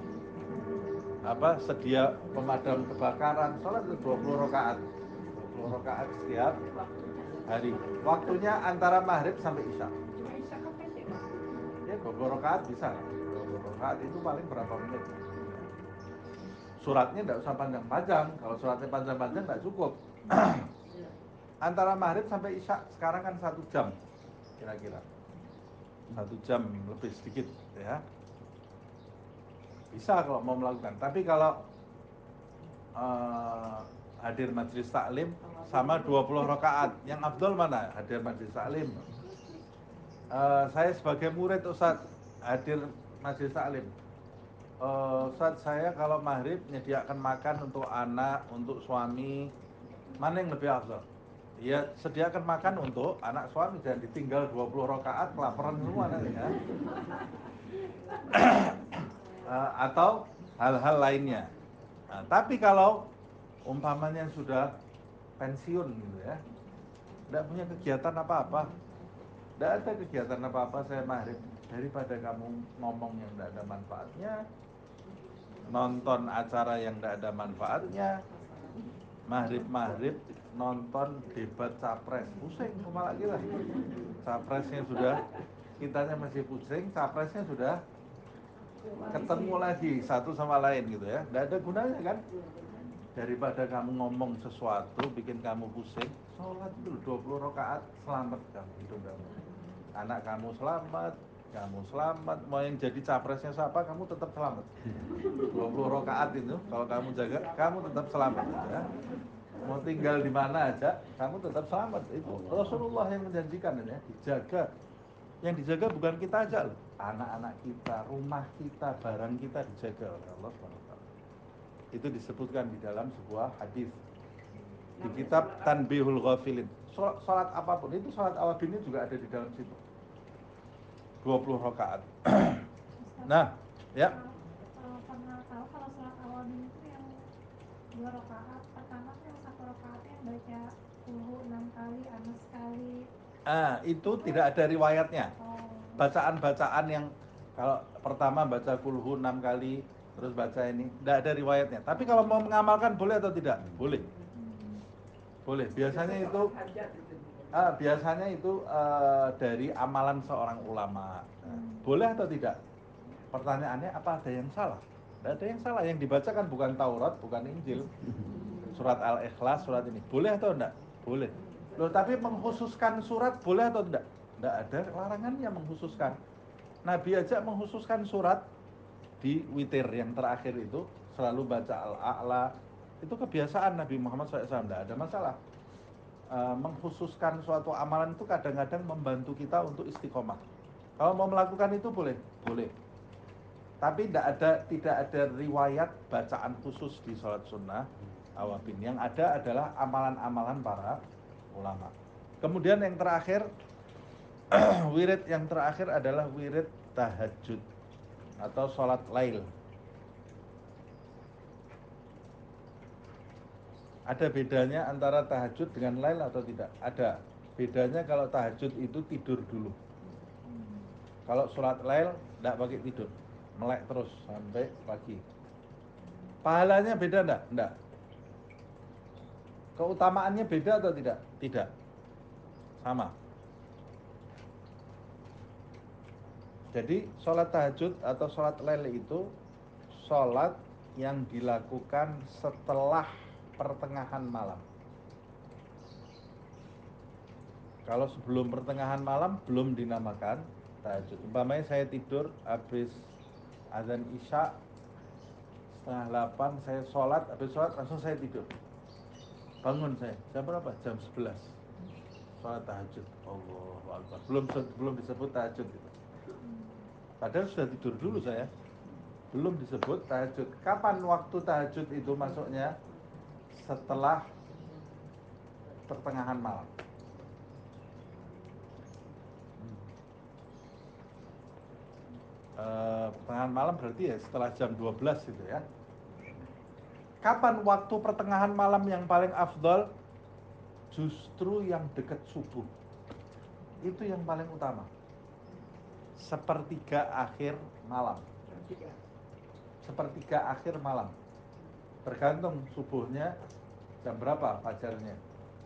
sedia pemadam kebakaran, sholat 20 rakaat. 20 rakaat setiap hari. Waktunya antara maghrib sampai isya. Cuma isya kan pendek waktu. Ya, 20 rakaat bisa. 20 rakaat itu paling berapa menit? Suratnya tidak usah panjang-panjang. Kalau suratnya panjang-panjang tidak cukup. Antara maghrib sampai isya sekarang kan 1 jam kira-kira. 1 jam lebih sedikit ya. Bisa kalau mau melakukan. Tapi kalau hadir majelis taklim sama 20 rakaat, yang afdol mana? Hadir majelis taklim. Saya sebagai murid Ustaz hadir majelis taklim. Ustaz, saya kalau maghrib menyediakan makan untuk anak, untuk suami, mana yang lebih afdol? Ya, sediakan makan untuk anak suami, dan ditinggal 20 rakaat kelaparan semua nanti ya. Atau hal-hal lainnya. Nah, tapi kalau umpamanya sudah pensiun gitu ya, tidak punya kegiatan apa-apa, tidak ada kegiatan apa-apa, saya maghrib, daripada kamu ngomong yang tidak ada manfaatnya, nonton acara yang tidak ada manfaatnya, maghrib nonton debat capres, pusing kepala kita. Capresnya sudah, kitanya masih pusing, capresnya sudah ketemu lagi satu sama lain gitu ya, tidak ada gunanya kan. Daripada kamu ngomong sesuatu bikin kamu pusing, sholat dulu 20 rakaat, selamat kamu, hidup kamu, anak kamu selamat, mau yang jadi capresnya siapa kamu tetap selamat. 20 rakaat itu kalau kamu jaga, kamu tetap selamat ya. Mau tinggal di mana aja kamu tetap selamat. Itu Rasulullah yang menjanjikan ya, dijaga. Yang dijaga bukan kita aja loh, anak-anak kita, rumah kita, barang kita dijaga oleh Allah SWT. Itu disebutkan di dalam sebuah hadis di kitab Tanbihul Ghafilin. Salat apapun itu, salat awabin ini juga ada di dalam situ. 20 rakaat. Nah, ya. Pernah tahu kalau salat awabin itu yang 2 rakaat, pertama tuh yang 1 rakaat yang baca kulhu 6 kali, anas sekali, Itu tidak ada riwayatnya. Oh. Bacaan-bacaan yang kalau pertama baca kulhu 6 kali, terus baca ini, tidak ada riwayatnya. Tapi kalau mau mengamalkan boleh atau tidak? Boleh. Boleh. Biasanya itu dari amalan seorang ulama. Boleh atau tidak? Pertanyaannya apa ada yang salah? Tidak ada yang salah. Yang dibacakan bukan Taurat, bukan Injil. Surat Al-Ikhlas, surat ini. Boleh atau tidak? Boleh. Loh, tapi mengkhususkan surat boleh atau tidak? Tidak ada larangannya mengkhususkan. Nabi aja mengkhususkan surat di witir yang terakhir itu selalu baca Al-A'la. Itu kebiasaan Nabi Muhammad SAW, tidak ada masalah. Mengkhususkan suatu amalan itu kadang-kadang membantu kita untuk istiqomah. Kalau mau melakukan itu boleh, boleh. Tapi tidak ada riwayat bacaan khusus di sholat sunnah awabin. Yang ada adalah amalan-amalan para ulama. Kemudian yang terakhir, wirid yang terakhir adalah wirid tahajud atau sholat lail. Ada bedanya antara tahajud dengan lail atau tidak? Ada. Bedanya kalau tahajud itu tidur dulu. Kalau sholat lail tidak pakai tidur, melek terus sampai pagi. Pahalanya beda enggak? Enggak. Keutamaannya beda atau tidak? Tidak. Sama. Jadi sholat tahajud atau sholat lail itu sholat yang dilakukan setelah pertengahan malam. Kalau sebelum pertengahan malam belum dinamakan tahajud. Umpamanya saya tidur habis azan isya 7:30 saya sholat, habis sholat langsung saya tidur. Bangun saya, jam berapa? Jam 11 sholat tahajud. Allahu Akbar. Belum disebut tahajud itu. Padahal sudah tidur dulu saya. Belum disebut tahajud. Kapan waktu tahajud itu masuknya? Setelah pertengahan malam. Pertengahan malam berarti ya setelah jam 12 gitu ya. Kapan waktu pertengahan malam yang paling afdol? Justru yang dekat subuh. Itu yang paling utama. Sepertiga akhir malam. Sepertiga akhir malam. Tergantung subuhnya jam berapa fajarnya.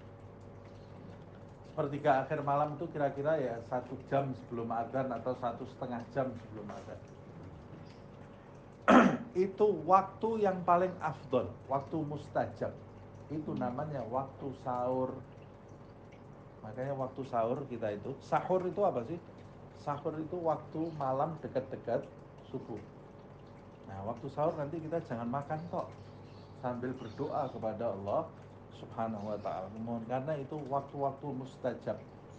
Sepertiga akhir malam itu kira-kira ya 1 jam sebelum adzan atau 1,5 jam sebelum adzan. Itu waktu yang paling afdol, waktu mustajab. Itu namanya waktu sahur. Makanya waktu sahur kita itu, sahur itu apa sih? Sahur itu waktu malam dekat-dekat subuh. Nah, waktu sahur nanti kita jangan makan tok, sambil berdoa kepada Allah Subhanahu wa ta'ala. Karena itu waktu-waktu mustajab.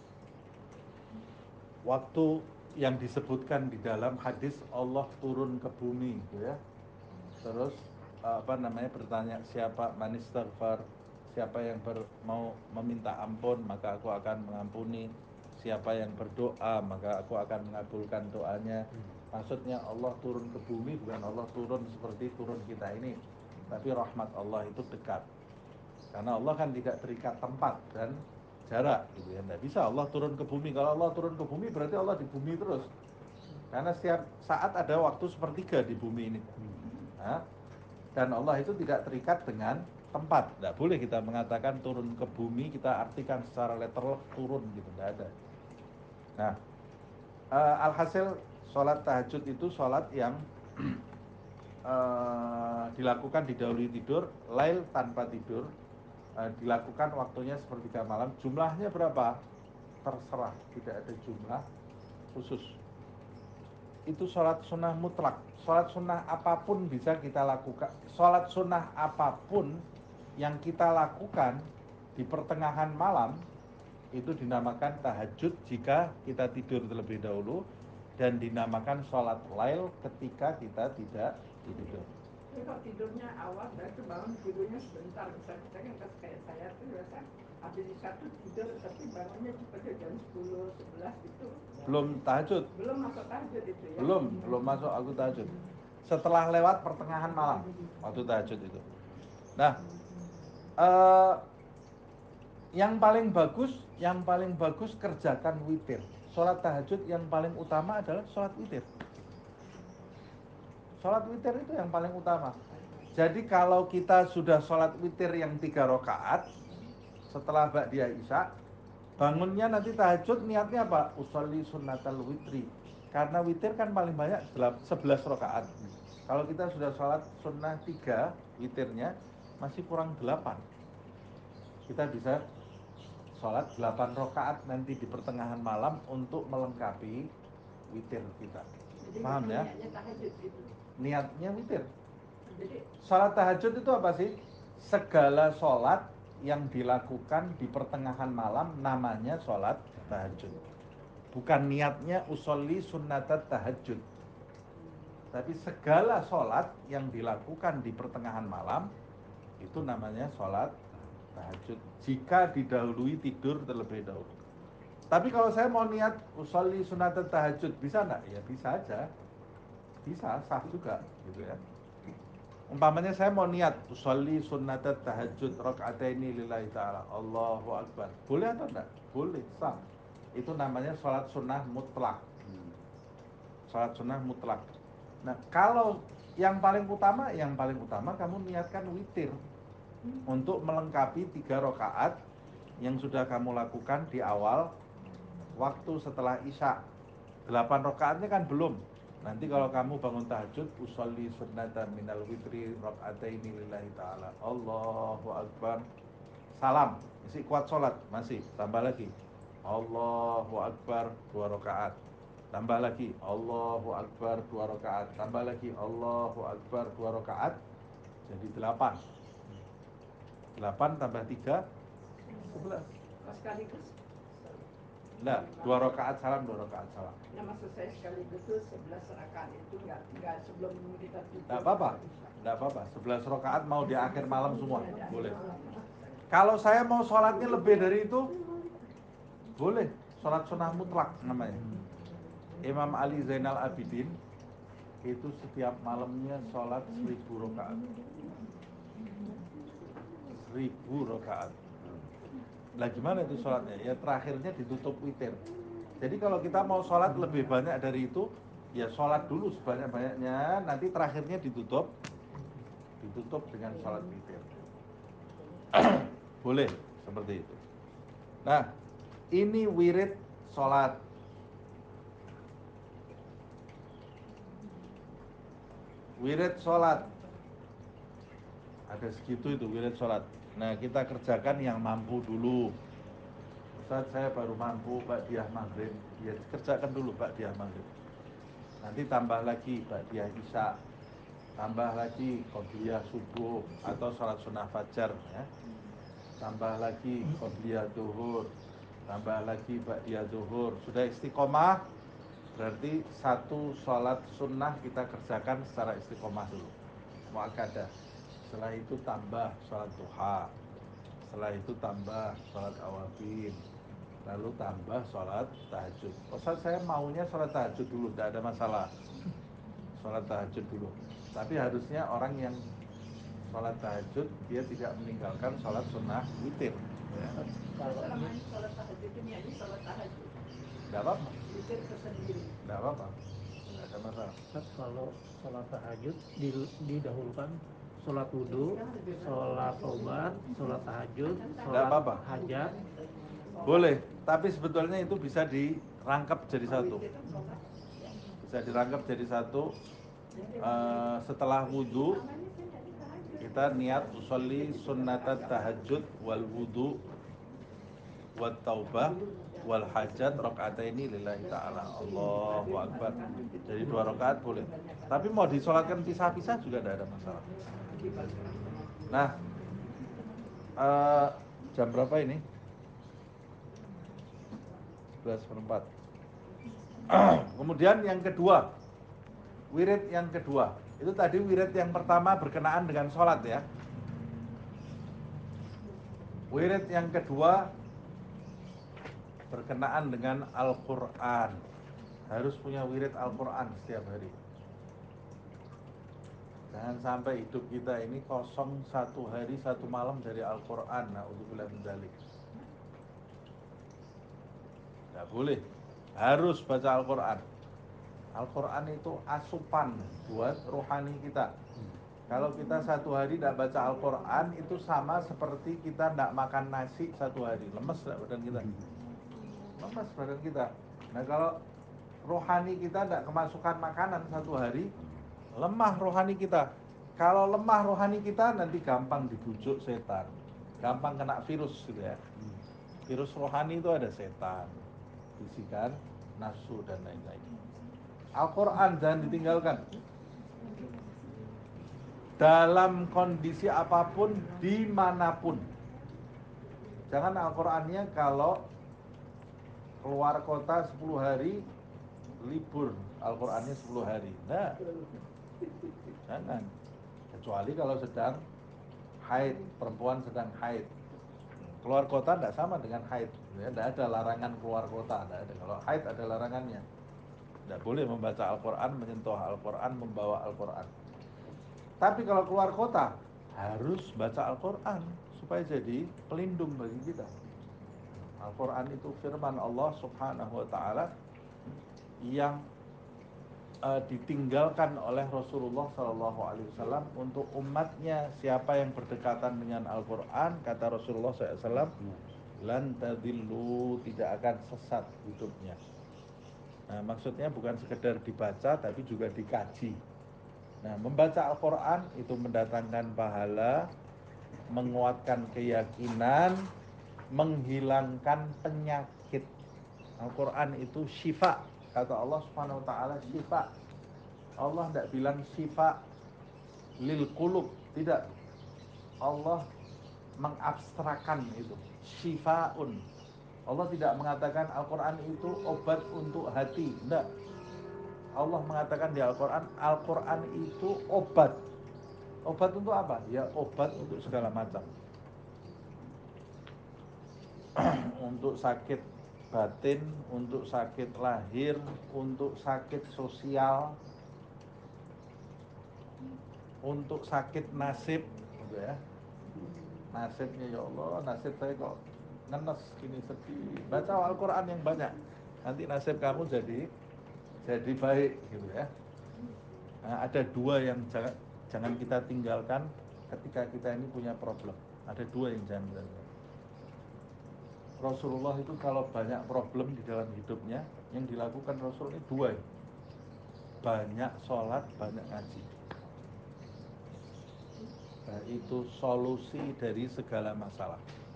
Waktu yang disebutkan di dalam hadis Allah turun ke bumi gitu ya. Terus bertanya siapa manistaghfar, siapa yang mau meminta ampun maka aku akan mengampuni, siapa yang berdoa maka aku akan mengabulkan doanya. Maksudnya Allah turun ke bumi bukan Allah turun seperti turun kita ini, tapi rahmat Allah itu dekat. Karena Allah kan tidak terikat tempat dan jarak gitu ya. Tidak bisa Allah turun ke bumi. Kalau Allah turun ke bumi berarti Allah di bumi terus. Karena setiap saat ada waktu sepertiga di bumi ini. Nah, dan Allah itu tidak terikat dengan tempat. Tidak boleh kita mengatakan turun ke bumi, kita artikan secara literal turun gitu, tidak ada. Nah, alhasil sholat tahajud itu sholat yang dilakukan didahului tidur, lail tanpa tidur, dilakukan waktunya sepertiga malam. Jumlahnya berapa? Terserah, tidak ada jumlah khusus. Itu sholat sunnah mutlak. Sholat sunnah apapun bisa kita lakukan. Sholat sunnah apapun yang kita lakukan di pertengahan malam itu dinamakan tahajud jika kita tidur terlebih dahulu, dan dinamakan sholat lail ketika kita tidak tidur. Jadi kalau tidurnya awal, berarti bangun tidurnya sebentar. Bisa kita kan kayak saya tuh biasa habis satu tidur, tapi bangunnya pada jam 10, 11 gitu. Belum tahajud. Belum masuk tahajud itu ya. Belum masuk aku tahajud. Setelah lewat pertengahan malam waktu tahajud itu. Nah, yang paling bagus kerjakan witir. Sholat tahajud yang paling utama adalah sholat witir. Sholat witir itu yang paling utama. Jadi kalau kita sudah sholat witir yang 3 rakaat setelah ba'diyah isya, bangunnya nanti tahajud niatnya apa? Usolli sunnatal witri. Karena witir kan paling banyak 11 rakaat. Kalau kita sudah sholat sunnah 3 witirnya masih kurang 8. Kita bisa sholat 8 rakaat nanti di pertengahan malam untuk melengkapi witir kita. Jadi Paham ya? niatnya tahajud gitu. Niatnya witir. Jadi Sholat tahajud itu apa sih? Segala sholat yang dilakukan di pertengahan malam namanya sholat tahajud. Bukan niatnya usolli sunnatat tahajud. Tapi segala sholat yang dilakukan di pertengahan malam itu namanya sholat tahajud. Jika didahului tidur terlebih dahulu. Tapi kalau saya mau niat usolli sunnatat tahajud, bisa enggak? Ya bisa aja. Bisa, sah juga gitu ya. Umpamanya saya mau niat usolli sunnatat tahajud rakaataini lillahi ta'ala, Allahu Akbar. Boleh atau enggak? Boleh, sah. Itu namanya sholat sunnah mutlak. Sholat sunnah mutlak. Nah, kalau yang paling utama kamu niatkan witir untuk melengkapi 3 rakaat yang sudah kamu lakukan di awal waktu setelah isya. 8 rakaatnya kan belum. Nanti kalau kamu bangun tahajud, usolli sunnatan minal witri rakaataini lillahi ta'ala, Allahu Akbar, salam, masih kuat sholat, masih, tambah lagi, Allahu Akbar 2 rakaat, tambah lagi, Allahu Akbar 2 rakaat, tambah lagi, Allahu Akbar 2 rakaat, jadi 8. 8 tambah 3, 11. oh, sekaligus. Nah, 2 rakaat salam, 2 rakaat salam. Nah, maksud saya sekaligus itu 11 rakaat itu enggak sebelum kita tidur. Enggak apa-apa. Enggak apa-apa. 11 rakaat mau di akhir malam semua, boleh. Kalau saya mau sholatnya lebih dari itu, boleh. Sholat sunnah mutlak namanya. Imam Ali Zainal Abidin itu setiap malamnya sholat 1000 rakaat. 1000 rakaat. Lah gimana itu sholatnya? Ya terakhirnya ditutup witir. Jadi kalau kita mau sholat lebih banyak dari itu, ya sholat dulu sebanyak-banyaknya, nanti terakhirnya ditutup dengan sholat witir. Boleh seperti itu. Nah, ini wirid sholat. Wirid sholat. Ada segitu itu wirid sholat. Nah, kita kerjakan yang mampu dulu. Ustaz, saya baru mampu ba'diyah maghrib. Ya, kerjakan dulu ba'diyah maghrib. Nanti tambah lagi ba'diyah isya. Tambah lagi qobliyah subuh atau sholat sunnah fajar ya. Tambah lagi qobliyah zuhur. Tambah lagi ba'diyah zuhur. Sudah istiqomah, berarti satu sholat sunnah kita kerjakan secara istiqomah dulu, muakkadah. Setelah itu tambah sholat duha. Setelah itu tambah sholat awabin. Lalu tambah sholat tahajud. Ustaz, saya maunya sholat tahajud dulu, tidak ada masalah. Sholat tahajud dulu. Tapi harusnya orang yang sholat tahajud dia tidak meninggalkan sholat sunnah witir ya. Kalau selama ini sholat tahajud ini aja sholat tahajud. Tidak apa-apa. Witir tersendiri. Tidak apa-apa. Tidak ada masalah. Kalau sholat tahajud didahulukan sholat wudhu, sholat tobat, sholat tahajud, sholat apa-apa. hajat. Boleh, tapi sebetulnya itu bisa dirangkap jadi satu. Bisa dirangkap jadi satu. Setelah wudhu kita niat usolli sunnatat tahajud wal wudhu wat taubah wal hajat rakaataini lillahi ta'ala, Allahu Akbar. Jadi 2 rakaat boleh. Tapi mau disolatkan pisah-pisah juga tidak ada masalah. Nah, jam berapa ini? 11:04. Kemudian yang kedua, wirid yang kedua. Itu tadi wirid yang pertama berkenaan dengan sholat ya. Wirid yang kedua berkenaan dengan Al-Quran. Harus punya wirid Al-Quran setiap hari. Jangan sampai hidup kita ini kosong 1 hari 1 malam dari Al-Quran. Na'udzubillah min dzalik. Nggak boleh. Harus baca Al-Quran. Al-Quran itu asupan buat rohani kita. Kalau kita satu hari tidak baca Al-Quran, itu sama seperti kita tidak makan nasi satu hari. Lemes tidak badan kita? Lemes badan kita. Nah kalau rohani kita tidak kemasukan makanan satu hari, lemah rohani kita. Kalau lemah rohani kita, nanti gampang dibujuk setan, gampang kena virus gitu ya. Virus rohani itu ada setan, bisikan, nafsu dan lain-lain. Al-Quran jangan ditinggalkan dalam kondisi apapun, dimanapun. Jangan Al-Qurannya kalau keluar kota 10 hari, libur Al-Qurannya 10 hari. Nah, jangan. Kecuali kalau sedang haid, perempuan sedang haid. Keluar kota tidak sama dengan haid. Tidak ada larangan keluar kota. Tidak ada. Kalau haid ada larangannya. Tidak boleh membaca Al-Quran, menyentuh Al-Quran, membawa Al-Quran. Tapi kalau keluar kota, harus baca Al-Quran supaya jadi pelindung bagi kita. Al-Quran itu firman Allah Subhanahu wa ta'ala yang ditinggalkan oleh Rasulullah SAW untuk umatnya. Siapa yang berdekatan dengan Al-Quran, kata Rasulullah SAW, lan tadillu, tidak akan sesat hidupnya. Nah, maksudnya bukan sekedar dibaca tapi juga dikaji. Nah, membaca Al-Quran itu mendatangkan pahala, menguatkan keyakinan, menghilangkan penyakit. Al-Quran itu syifa, kata Allah Subhanahu wa ta'ala, syifa. Allah tidak bilang syifa lil qulub, tidak. Allah mengabstrakkan itu, syifaun. Allah tidak mengatakan Al-Quran itu obat untuk hati, tidak. Allah mengatakan di Al-Quran, Al-Quran itu obat. Obat untuk apa? Ya obat untuk segala macam. Untuk sakit batin, untuk sakit lahir, untuk sakit sosial, untuk sakit nasib, gitu ya. Nasibnya ya Allah, nasib saya kok ngenes gini, sedih. Baca Al-Quran yang banyak, nanti nasib kamu jadi baik, gitu ya. Nah, ada dua yang jangan kita tinggalkan ketika kita ini punya problem. Ada dua yang jangan kita tinggalkan. Rasulullah itu kalau banyak problem di dalam hidupnya, yang dilakukan Rasul ini dua, banyak sholat, banyak ngaji. Nah, itu solusi dari segala masalah.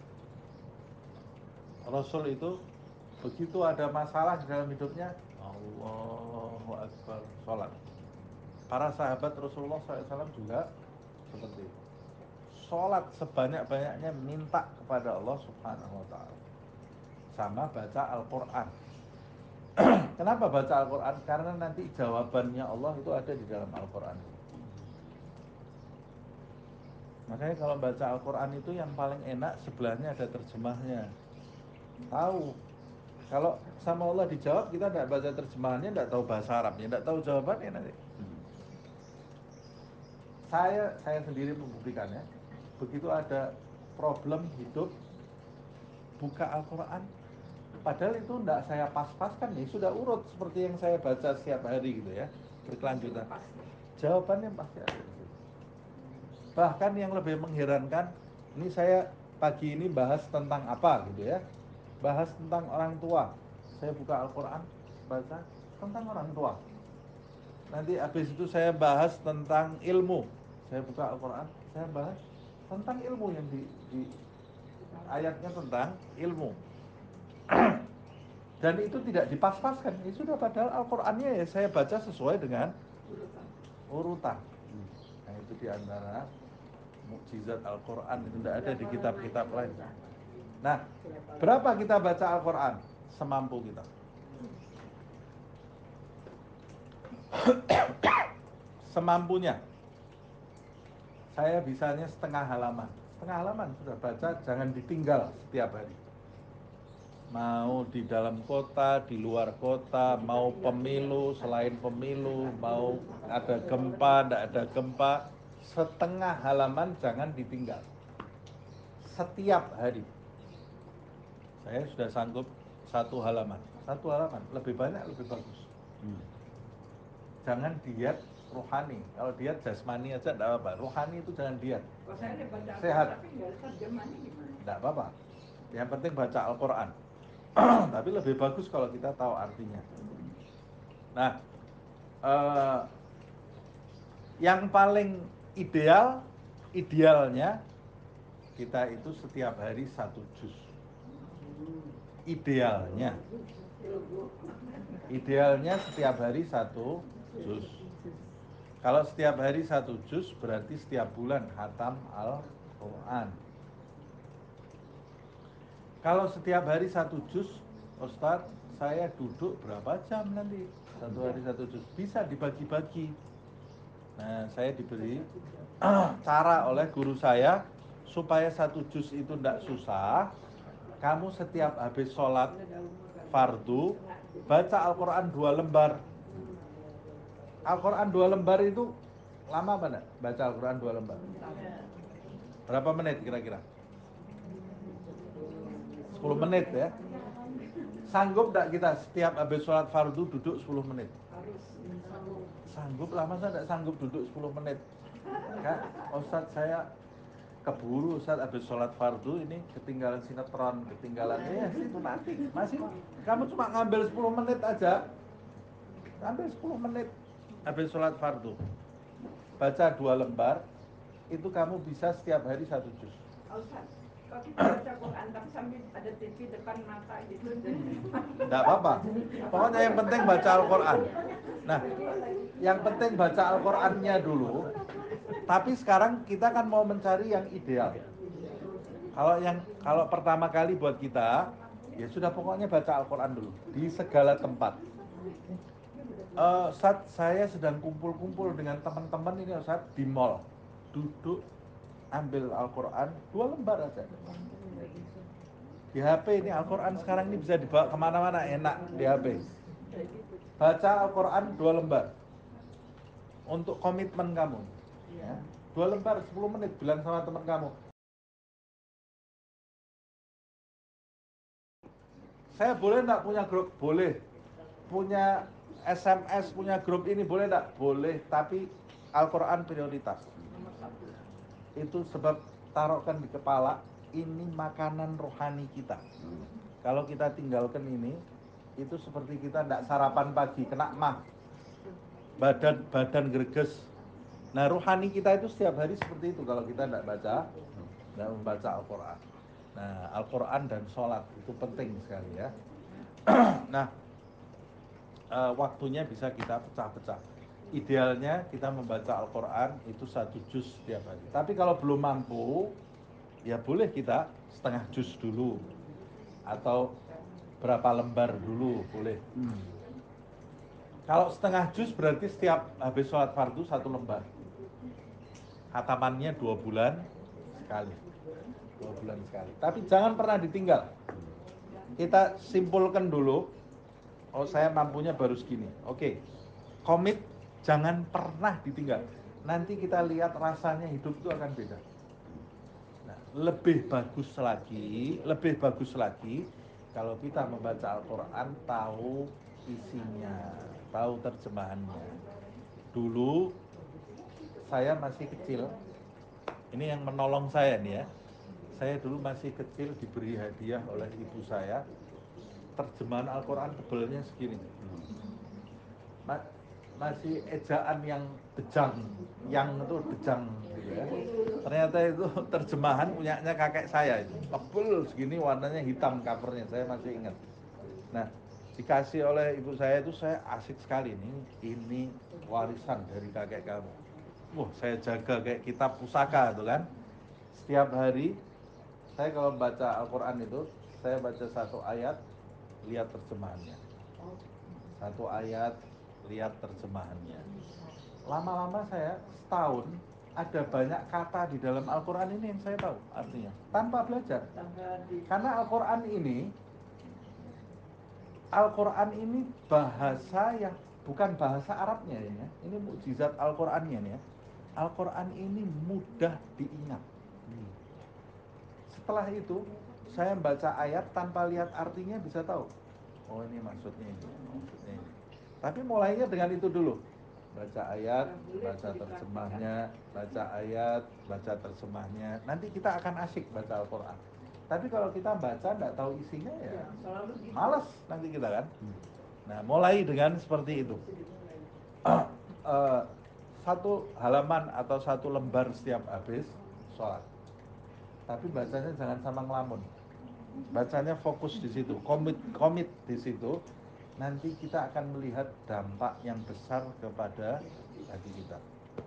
Rasul itu begitu ada masalah di dalam hidupnya, Allahu Akbar, sholat. Para sahabat Rasulullah SAW juga seperti itu. Sholat sebanyak-banyaknya, minta kepada Allah Subhanahu wa ta'ala. Sama baca Al-Quran. Kenapa baca Al-Quran? Karena nanti jawabannya Allah itu ada di dalam Al-Quran. Makanya kalau baca Al-Quran itu yang paling enak sebelahnya ada terjemahnya. Tahu. Kalau sama Allah dijawab, kita tidak baca terjemahannya, tidak tahu bahasa Arabnya, tidak tahu jawabannya nanti. Saya sendiri membuktikannya. Begitu ada problem hidup, buka Al-Quran, padahal itu tidak saya pas-paskan, ya sudah urut seperti yang saya baca setiap hari gitu ya, berkelanjutan. Jawabannya pasti ada di situ. Bahkan yang lebih mengherankan, ini saya pagi ini bahas tentang apa gitu ya, bahas tentang orang tua. Saya buka Al-Quran, baca tentang orang tua. Nanti habis itu saya bahas tentang ilmu. Saya buka Al-Quran, saya bahas tentang ilmu yang di ayatnya tentang ilmu. Dan itu tidak dipas-paskan. Itu sudah, padahal Al-Qur'annya ya saya baca sesuai dengan urutan. Nah, itu diantara mukjizat Al-Qur'an, itu tidak ada di kitab-kitab lain. Nah, berapa kita baca Al-Qur'an? Semampu kita. Semampunya. Saya bisanya setengah halaman. Setengah halaman sudah baca, jangan ditinggal setiap hari. Mau di dalam kota, di luar kota, mau pemilu, selain pemilu, mau ada gempa, tidak ada gempa, setengah halaman jangan ditinggal. Setiap hari. Saya sudah sanggup 1 halaman 1 halaman, lebih banyak lebih bagus. Jangan diet rohani. Kalau diet jasmani aja enggak apa-apa. Rohani itu jangan diet. Kalau saya ada baca Sehat. tapi nggak ada terjemahannya gimana? Enggak apa-apa. Yang penting baca Al-Quran. Tapi lebih bagus kalau kita tahu artinya. Nah, yang paling idealnya kita itu setiap hari 1 juz. Idealnya setiap hari 1 juz. Kalau setiap hari 1 juz berarti setiap bulan khatam Al-Quran. Kalau setiap hari 1 juz, Ustadz, saya duduk berapa jam nanti? 1 hari 1 juz. Bisa dibagi-bagi. Nah, saya diberi cara oleh guru saya supaya 1 juz itu tidak susah. Kamu setiap habis sholat fardu baca Al-Quran 2 lembar. Al-Quran 2 lembar itu lama apa enggak? Baca Al-Quran 2 lembar. Berapa menit kira-kira? 10 menit ya. Sanggup enggak kita setiap habis sholat fardu duduk 10 menit? Sanggup lah, masa enggak sanggup duduk 10 menit? Kak, Ustadz saya keburu Ustadz habis sholat fardu ini ketinggalan sinetron, ketinggalan itu nanti masih kamu cuma ngambil 10 menit aja, ambil 10 menit habis sholat fardu baca 2 lembar itu kamu bisa setiap hari 1 juz. Ustadz, kalau kita baca Quran tapi sambil ada TV depan mata gitu Enggak apa-apa, pokoknya yang penting baca Al-Quran. Nah, yang penting baca Al-Qurannya dulu. Tapi sekarang kita kan mau mencari yang ideal. Kalau pertama kali buat kita, ya sudah pokoknya baca Al-Quran dulu di segala tempat. Saat saya sedang kumpul-kumpul dengan teman-teman ini Ustadz di mall, duduk ambil Al-Quran 2 lembar aja. Di HP ini Al-Quran sekarang ini bisa dibawa kemana-mana enak di HP. Baca Al-Quran 2 lembar untuk komitmen kamu ya. 2 lembar 10 menit, bilang sama teman kamu, saya boleh enggak punya grup? Boleh. Punya SMS, punya grup ini boleh enggak? Boleh, tapi Al-Quran prioritas. Itu sebab taruhkan di kepala, ini makanan rohani kita. Kalau kita tinggalkan ini, itu seperti kita enggak sarapan pagi, kena mah. Badan greges. Nah, rohani kita itu setiap hari seperti itu kalau kita enggak membaca Al-Quran. Nah, Al-Quran dan sholat itu penting sekali ya. Nah, waktunya bisa kita pecah-pecah. Idealnya kita membaca Al-Quran itu 1 juz setiap hari. Tapi kalau belum mampu, ya boleh kita setengah juz dulu atau berapa lembar dulu boleh. Kalau setengah juz berarti setiap habis sholat fardu 1 lembar. Khatamannya 2 bulan sekali. 2 bulan sekali. Tapi jangan pernah ditinggal. Kita simpulkan dulu. Oh, saya mampunya baru segini. Oke. Komit, jangan pernah ditinggal. Nanti kita lihat rasanya hidup itu akan beda. Nah, lebih bagus lagi kalau kita membaca Al-Quran tahu isinya, tahu terjemahannya. Dulu saya masih kecil, ini yang menolong saya nih ya. Saya dulu masih kecil diberi hadiah oleh ibu saya terjemahan Al-Quran tebelnya segini. Masih ejaan yang dejang, yang itu dejang gitu ya. Ternyata itu terjemahan punyanya kakek saya itu. Tebel segini, warnanya hitam covernya, saya masih ingat. Nah, dikasih oleh ibu saya itu saya asik sekali nih. Ini warisan dari kakek kamu. Wah, saya jaga kayak kitab pusaka itu kan. Setiap hari saya kalau baca Al-Quran itu, saya baca 1 ayat, lihat terjemahannya. 1 ayat, lihat terjemahannya. Lama-lama saya setahun ada banyak kata di dalam Al-Quran ini yang saya tahu artinya tanpa belajar. Karena Al-Quran ini bahasa yang bukan bahasa Arabnya ya. Ini mukjizat Al-Qurannya nih ya. Al-Quran ini mudah diingat. Setelah itu saya membaca ayat tanpa lihat artinya bisa tahu. Oh ini maksudnya ini, maksudnya ini. Tapi mulainya dengan itu dulu. Baca ayat, baca terjemahnya, baca ayat, baca terjemahnya. Nanti kita akan asyik baca Al-Quran. Tapi kalau kita baca nggak tahu isinya ya selalu gitu. malas nanti kita kan. Nah mulai dengan seperti itu. Satu halaman atau satu lembar setiap habis sholat. Tapi bacanya jangan sama ngelamun. Bacanya fokus di situ, komit di situ. Nanti kita akan melihat dampak yang besar kepada hati kita.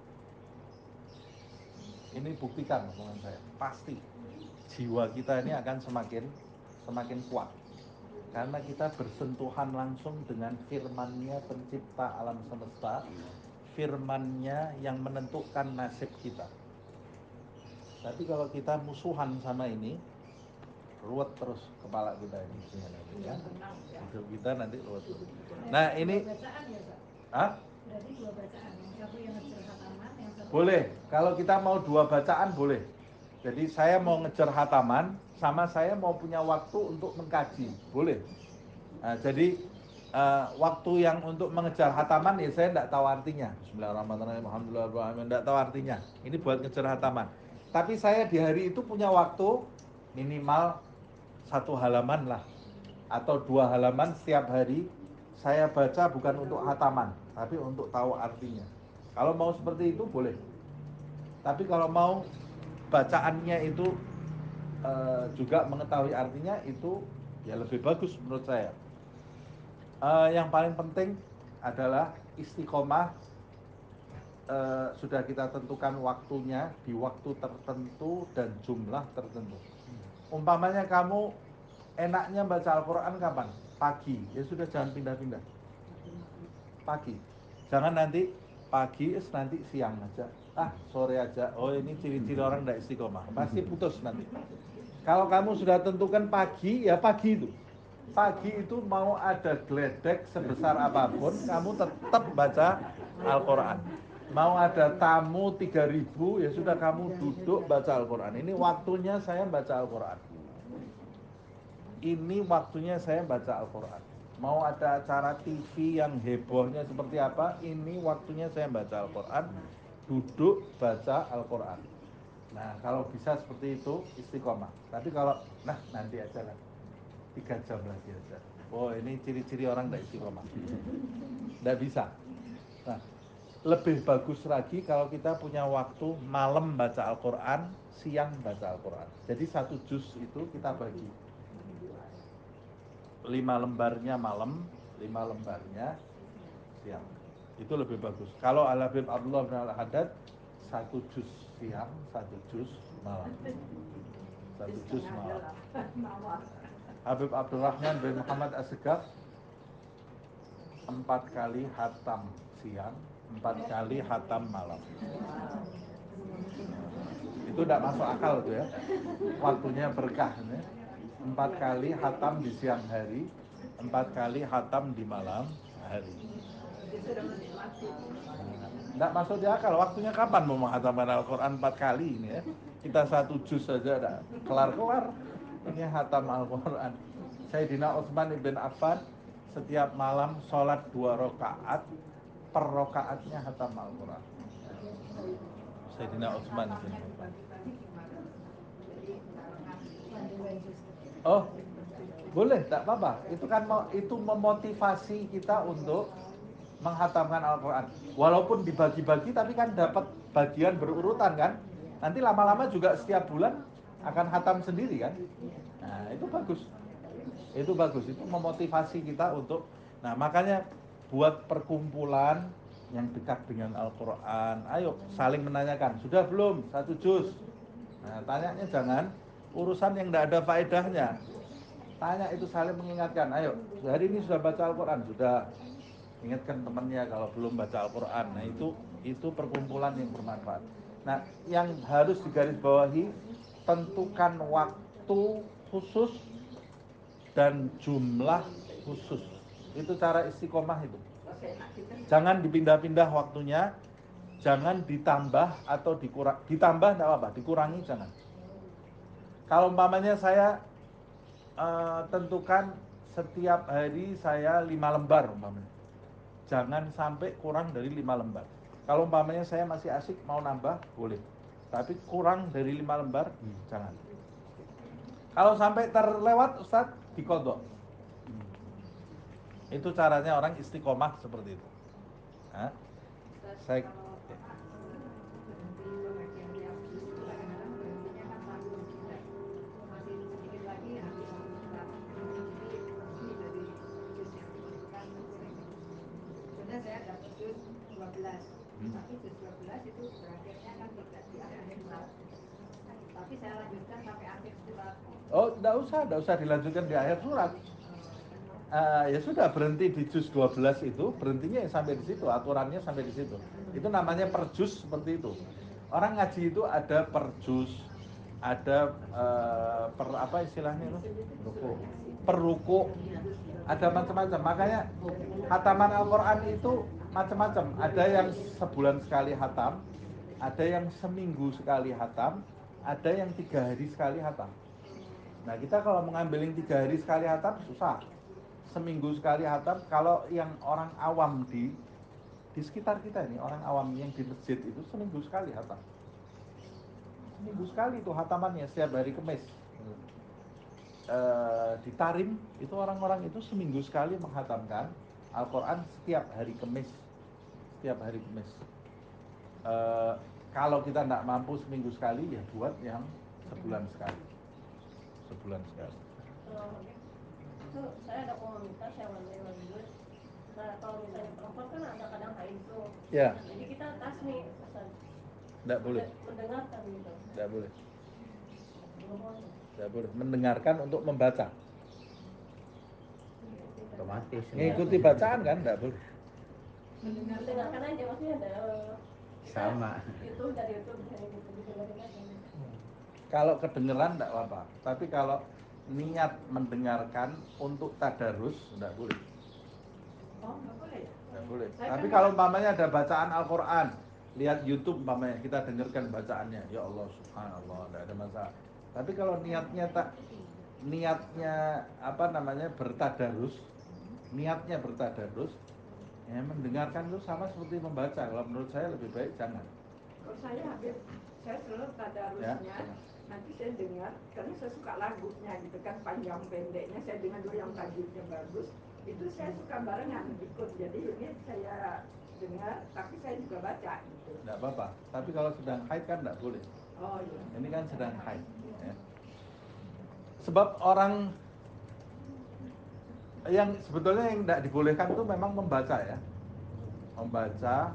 Ini buktikan omongan saya, pasti jiwa kita ini akan semakin kuat. Karena kita bersentuhan langsung dengan firman-Nya pencipta alam semesta, firman-Nya yang menentukan nasib kita. Tapi kalau kita musuhan sama ini, ruwet terus kepala kita ini ya. Hidup kita nanti ruwet terus. Nah ini bacaan ya, Pak? Hah? Berarti 2 bacaan, yang satu yang ngejar hataman, yang satu Boleh, kalau kita mau 2 bacaan boleh. Jadi saya mau ngejar hataman, sama saya mau punya waktu untuk mengkaji, boleh. Nah, jadi waktu yang untuk mengejar hataman ya saya tidak tahu artinya. Bismillahirrahmanirrahim, alhamdulillah, tidak tahu artinya. Ini buat ngejar hataman. Tapi saya di hari itu punya waktu minimal 1 halaman lah, atau 2 halaman setiap hari. Saya baca bukan untuk hataman, tapi untuk tahu artinya. Kalau mau seperti itu boleh. Tapi kalau mau bacaannya itu juga mengetahui artinya, itu ya lebih bagus menurut saya. Yang paling penting adalah istiqomah. Sudah kita tentukan waktunya di waktu tertentu dan jumlah tertentu. Umpamanya kamu enaknya baca Al-Quran kapan? Pagi, ya sudah, jangan pindah-pindah. Pagi, jangan nanti pagi, nanti siang aja, sore aja. Oh ini ciri-ciri orang tidak istiqomah, pasti putus nanti. Kalau kamu sudah tentukan pagi, ya pagi itu. Pagi itu mau ada geledek sebesar apapun, kamu tetap baca Al-Quran. Mau ada tamu 3.000, ya sudah kamu duduk baca Al-Quran. Ini waktunya saya baca Al-Quran. Ini waktunya saya baca Al-Quran. Mau ada acara TV yang hebohnya seperti apa, ini waktunya saya baca Al-Quran. Duduk baca Al-Quran. Nah kalau bisa seperti itu istiqomah. Tapi kalau nanti aja lah, 3 jam lagi aja. Oh ini ciri-ciri orang tidak istiqomah. Tidak bisa. Nah lebih bagus lagi kalau kita punya waktu malam baca Al-Quran, siang baca Al-Quran. Jadi 1 juz itu kita bagi 5 lembarnya malam, 5 lembarnya siang. Itu lebih bagus. Kalau Al-Habib Abdullah bin Al-Haddad 1 juz siang, 1 juz malam. 1 juz malam. Habib Abdurrahman bin Muhammad As-Segaf 4 kali hatam siang, 4 kali hatam malam. Itu tidak masuk akal tuh ya. Waktunya berkah ya. 4 kali hatam di siang hari, 4 kali hatam di malam hari. Tidak masuk di akal. Waktunya kapan mau menghatamkan Al-Quran 4 kali ini ya? Kita 1 juz saja tidak kelar-kelar. Ini hatam Al-Quran. Sayyidina Utsman ibn Affan setiap malam sholat 2 rakaat, per rakaatnya hatam Al-Quran. Sayyidina Utsman ibn Affan. Oh, boleh, tak apa-apa. Itu kan itu memotivasi kita untuk menghatamkan Al-Quran. Walaupun dibagi-bagi, tapi kan dapat bagian berurutan kan. Nanti lama-lama juga setiap bulan akan hatam sendiri kan. Nah itu bagus. Itu bagus, itu memotivasi kita untuk. Nah makanya buat perkumpulan yang dekat dengan Al-Quran. Ayo saling menanyakan, sudah belum 1 juz? Nah tanyanya jangan urusan yang tidak ada faedahnya. Tanya itu saling mengingatkan, ayo hari ini sudah baca Al-Quran? Sudah. Ingatkan temannya kalau belum baca Al-Quran. Nah itu perkumpulan yang bermanfaat. Nah yang harus digarisbawahi, tentukan waktu khusus dan jumlah khusus. Itu cara istiqomah itu. Jangan dipindah-pindah waktunya, jangan ditambah atau dikurang. Ditambah tidak apa-apa, dikurangi jangan. Kalau umpamanya saya tentukan setiap hari saya 5 lembar umpamanya. Jangan sampai kurang dari 5 lembar. Kalau umpamanya saya masih asik mau nambah, boleh. Tapi kurang dari 5 lembar, jangan. Kalau sampai terlewat, Ustadz, dikodok. Itu caranya orang istiqomah seperti itu. Nah, saya saya dapat juz 12, tapi juz 12 itu berakhirnya kan tidak di akhir surat, tapi saya lanjutkan sampai akhir surat. Oh, enggak usah dilanjutkan di akhir surat. Ya sudah, berhenti di juz 12 itu, berhentinya ya sampai di situ, aturannya sampai di situ. Itu namanya per juz, seperti itu. Orang ngaji itu ada per juz, ada per apa istilahnya itu? Per ruku. Ada macam-macam. Makanya khataman Al-Qur'an itu macam-macam. Ada yang sebulan sekali khatam, ada yang seminggu sekali khatam, ada yang 3 hari sekali khatam. Nah, kita kalau mengambil yang 3 hari sekali khatam susah. Seminggu sekali khatam. Kalau yang orang awam di sekitar kita ini, orang awam yang di masjid itu seminggu sekali khatam. Seminggu sekali itu khatamannya, setiap hari Kamis. Di Tarim itu orang-orang itu seminggu sekali menghatamkan Al-Quran setiap hari Kamis. Setiap hari Kamis. Kalau kita tidak mampu seminggu sekali, ya buat yang sebulan sekali. Sebulan sekali. Itu saya ada komunitas yang namanya Wajud. Nah, kalau misalnya perempuan kan ada kadang haid tuh. Ya. Jadi kita tasmi, Tidak boleh. Mendengarkan gitu. Tidak boleh. Tidak boleh. Mendengarkan untuk membaca. Otomatis. Mengikuti bacaan kan tidak boleh. Mendengarkan aja maksudnya ada Sama. Itu dari YouTube gitu didengarin aja. Kalau kedengeran tidak apa-apa. Tapi kalau niat mendengarkan untuk tadarus tidak boleh. Oh, nggak boleh ya? Tidak boleh. Saya Tapi kan kalau umpamanya ada bacaan Al-Quran, lihat YouTube umpamanya, kita dengarkan bacaannya, ya Allah subhanallah, tidak ada masalah. Tapi kalau niatnya apa namanya bertadarus, ya mendengarkan itu sama seperti membaca. Kalau menurut saya lebih baik jangan. Kalau saya selalu tadarusnya, Ya. nanti saya dengar, karena saya suka lagunya gitu kan, panjang pendeknya, saya dengar dulu yang tajwidnya bagus, itu saya suka barengan ikut. Jadi ini saya dengar, tapi saya juga baca gitu. Tidak apa-apa. Tapi kalau sedang haid kan tidak boleh. Oh iya. Ini kan sedang haid. Ya. Sebab orang yang sebetulnya yang tidak dibolehkan itu memang membaca ya. Membaca,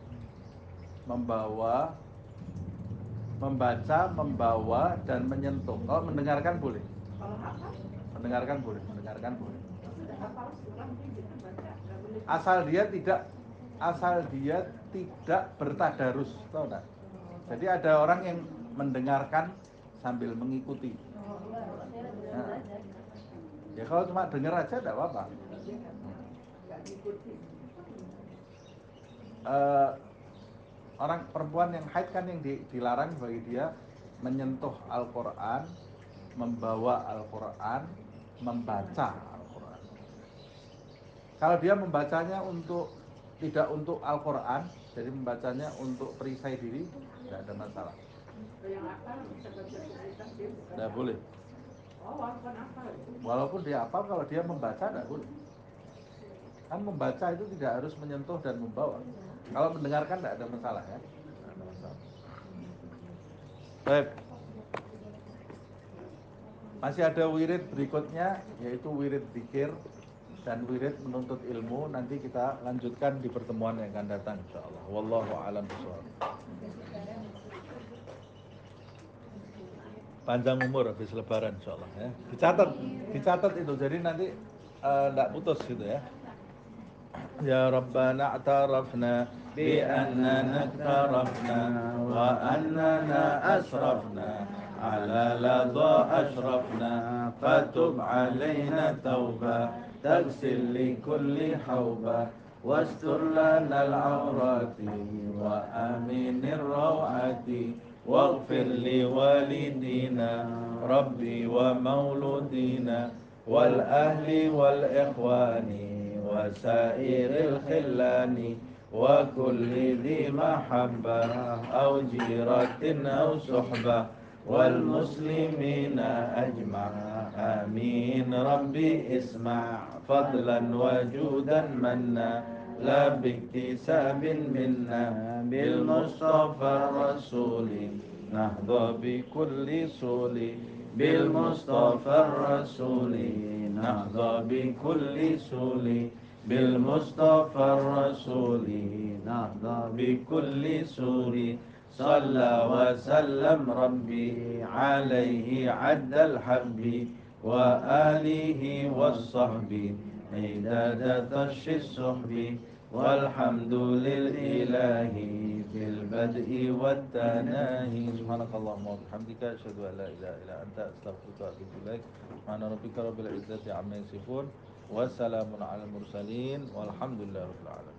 membawa dan menyentuh. Kalau mendengarkan boleh. Kalau apa? Mendengarkan boleh. Sudah hafal surah gitu baca, nggak boleh. Asal dia tidak bertadarus, tahu enggak? Jadi ada orang yang mendengarkan sambil mengikuti. Oh, enggak, maksudnya dengerin Nah. aja. Ya kalau cuma dengar aja tidak apa-apa. Nggak diikuti. Orang perempuan yang haid kan yang dilarang bagi dia menyentuh Al-Quran, membawa Al-Quran, membaca Al-Quran. Kalau dia membacanya tidak untuk Al-Quran, jadi membacanya untuk perisai diri, tidak ada masalah. Yang apa bisa baca cerita dia bukan. Tidak boleh. Oh, walaupun apa itu. Walaupun dia hafal, kalau dia membaca tidak boleh. Kan membaca itu tidak harus menyentuh dan membawa. Kalau mendengarkan tidak ada masalah ya. Tidak ada masalah. Baik. Masih ada wirid berikutnya, yaitu wirid zikir dan wirid menuntut ilmu. Nanti kita lanjutkan di pertemuan yang akan datang insyaallah. Wallahu a'lam bishawab. Panjang umur habis lebaran insyaallah ya. Dicatat itu. Jadi nanti tidak putus gitu ya. Ya Rabbana a'tarafna bi annana iktarafna wa annana asrafna ala ladha asrafna fatub alaina tauba tagsil li kulli hauba wastur lana al-awrati wa aminir rawati waghfir li walidina rabbi wa mauludina والأهل والإخوان وسائر الخلان وكل ذي محبة أو جيرة أو صحبة والمسلمين أجمع آمين ربي اسمع فضلا وجودا منا لا باكتساب منا بالمصطفى الرسول نهضى بكل صول بالمصطفى الرسول نهضى بكل صول بالمصطفى الرسول نهضى بكل صول صلى وسلم ربي عليه عد الحب وآله والصحب عداد طش الصحب والحمد للإله في البدء والتناهي سبحانك اللهم وبحمدك أشهد أن لا إله إلا أنت أستغفرك وأتوب إليك سبحان ربك رب العزة عما يصفون وسلام على المرسلين والحمد لله رب العالمين.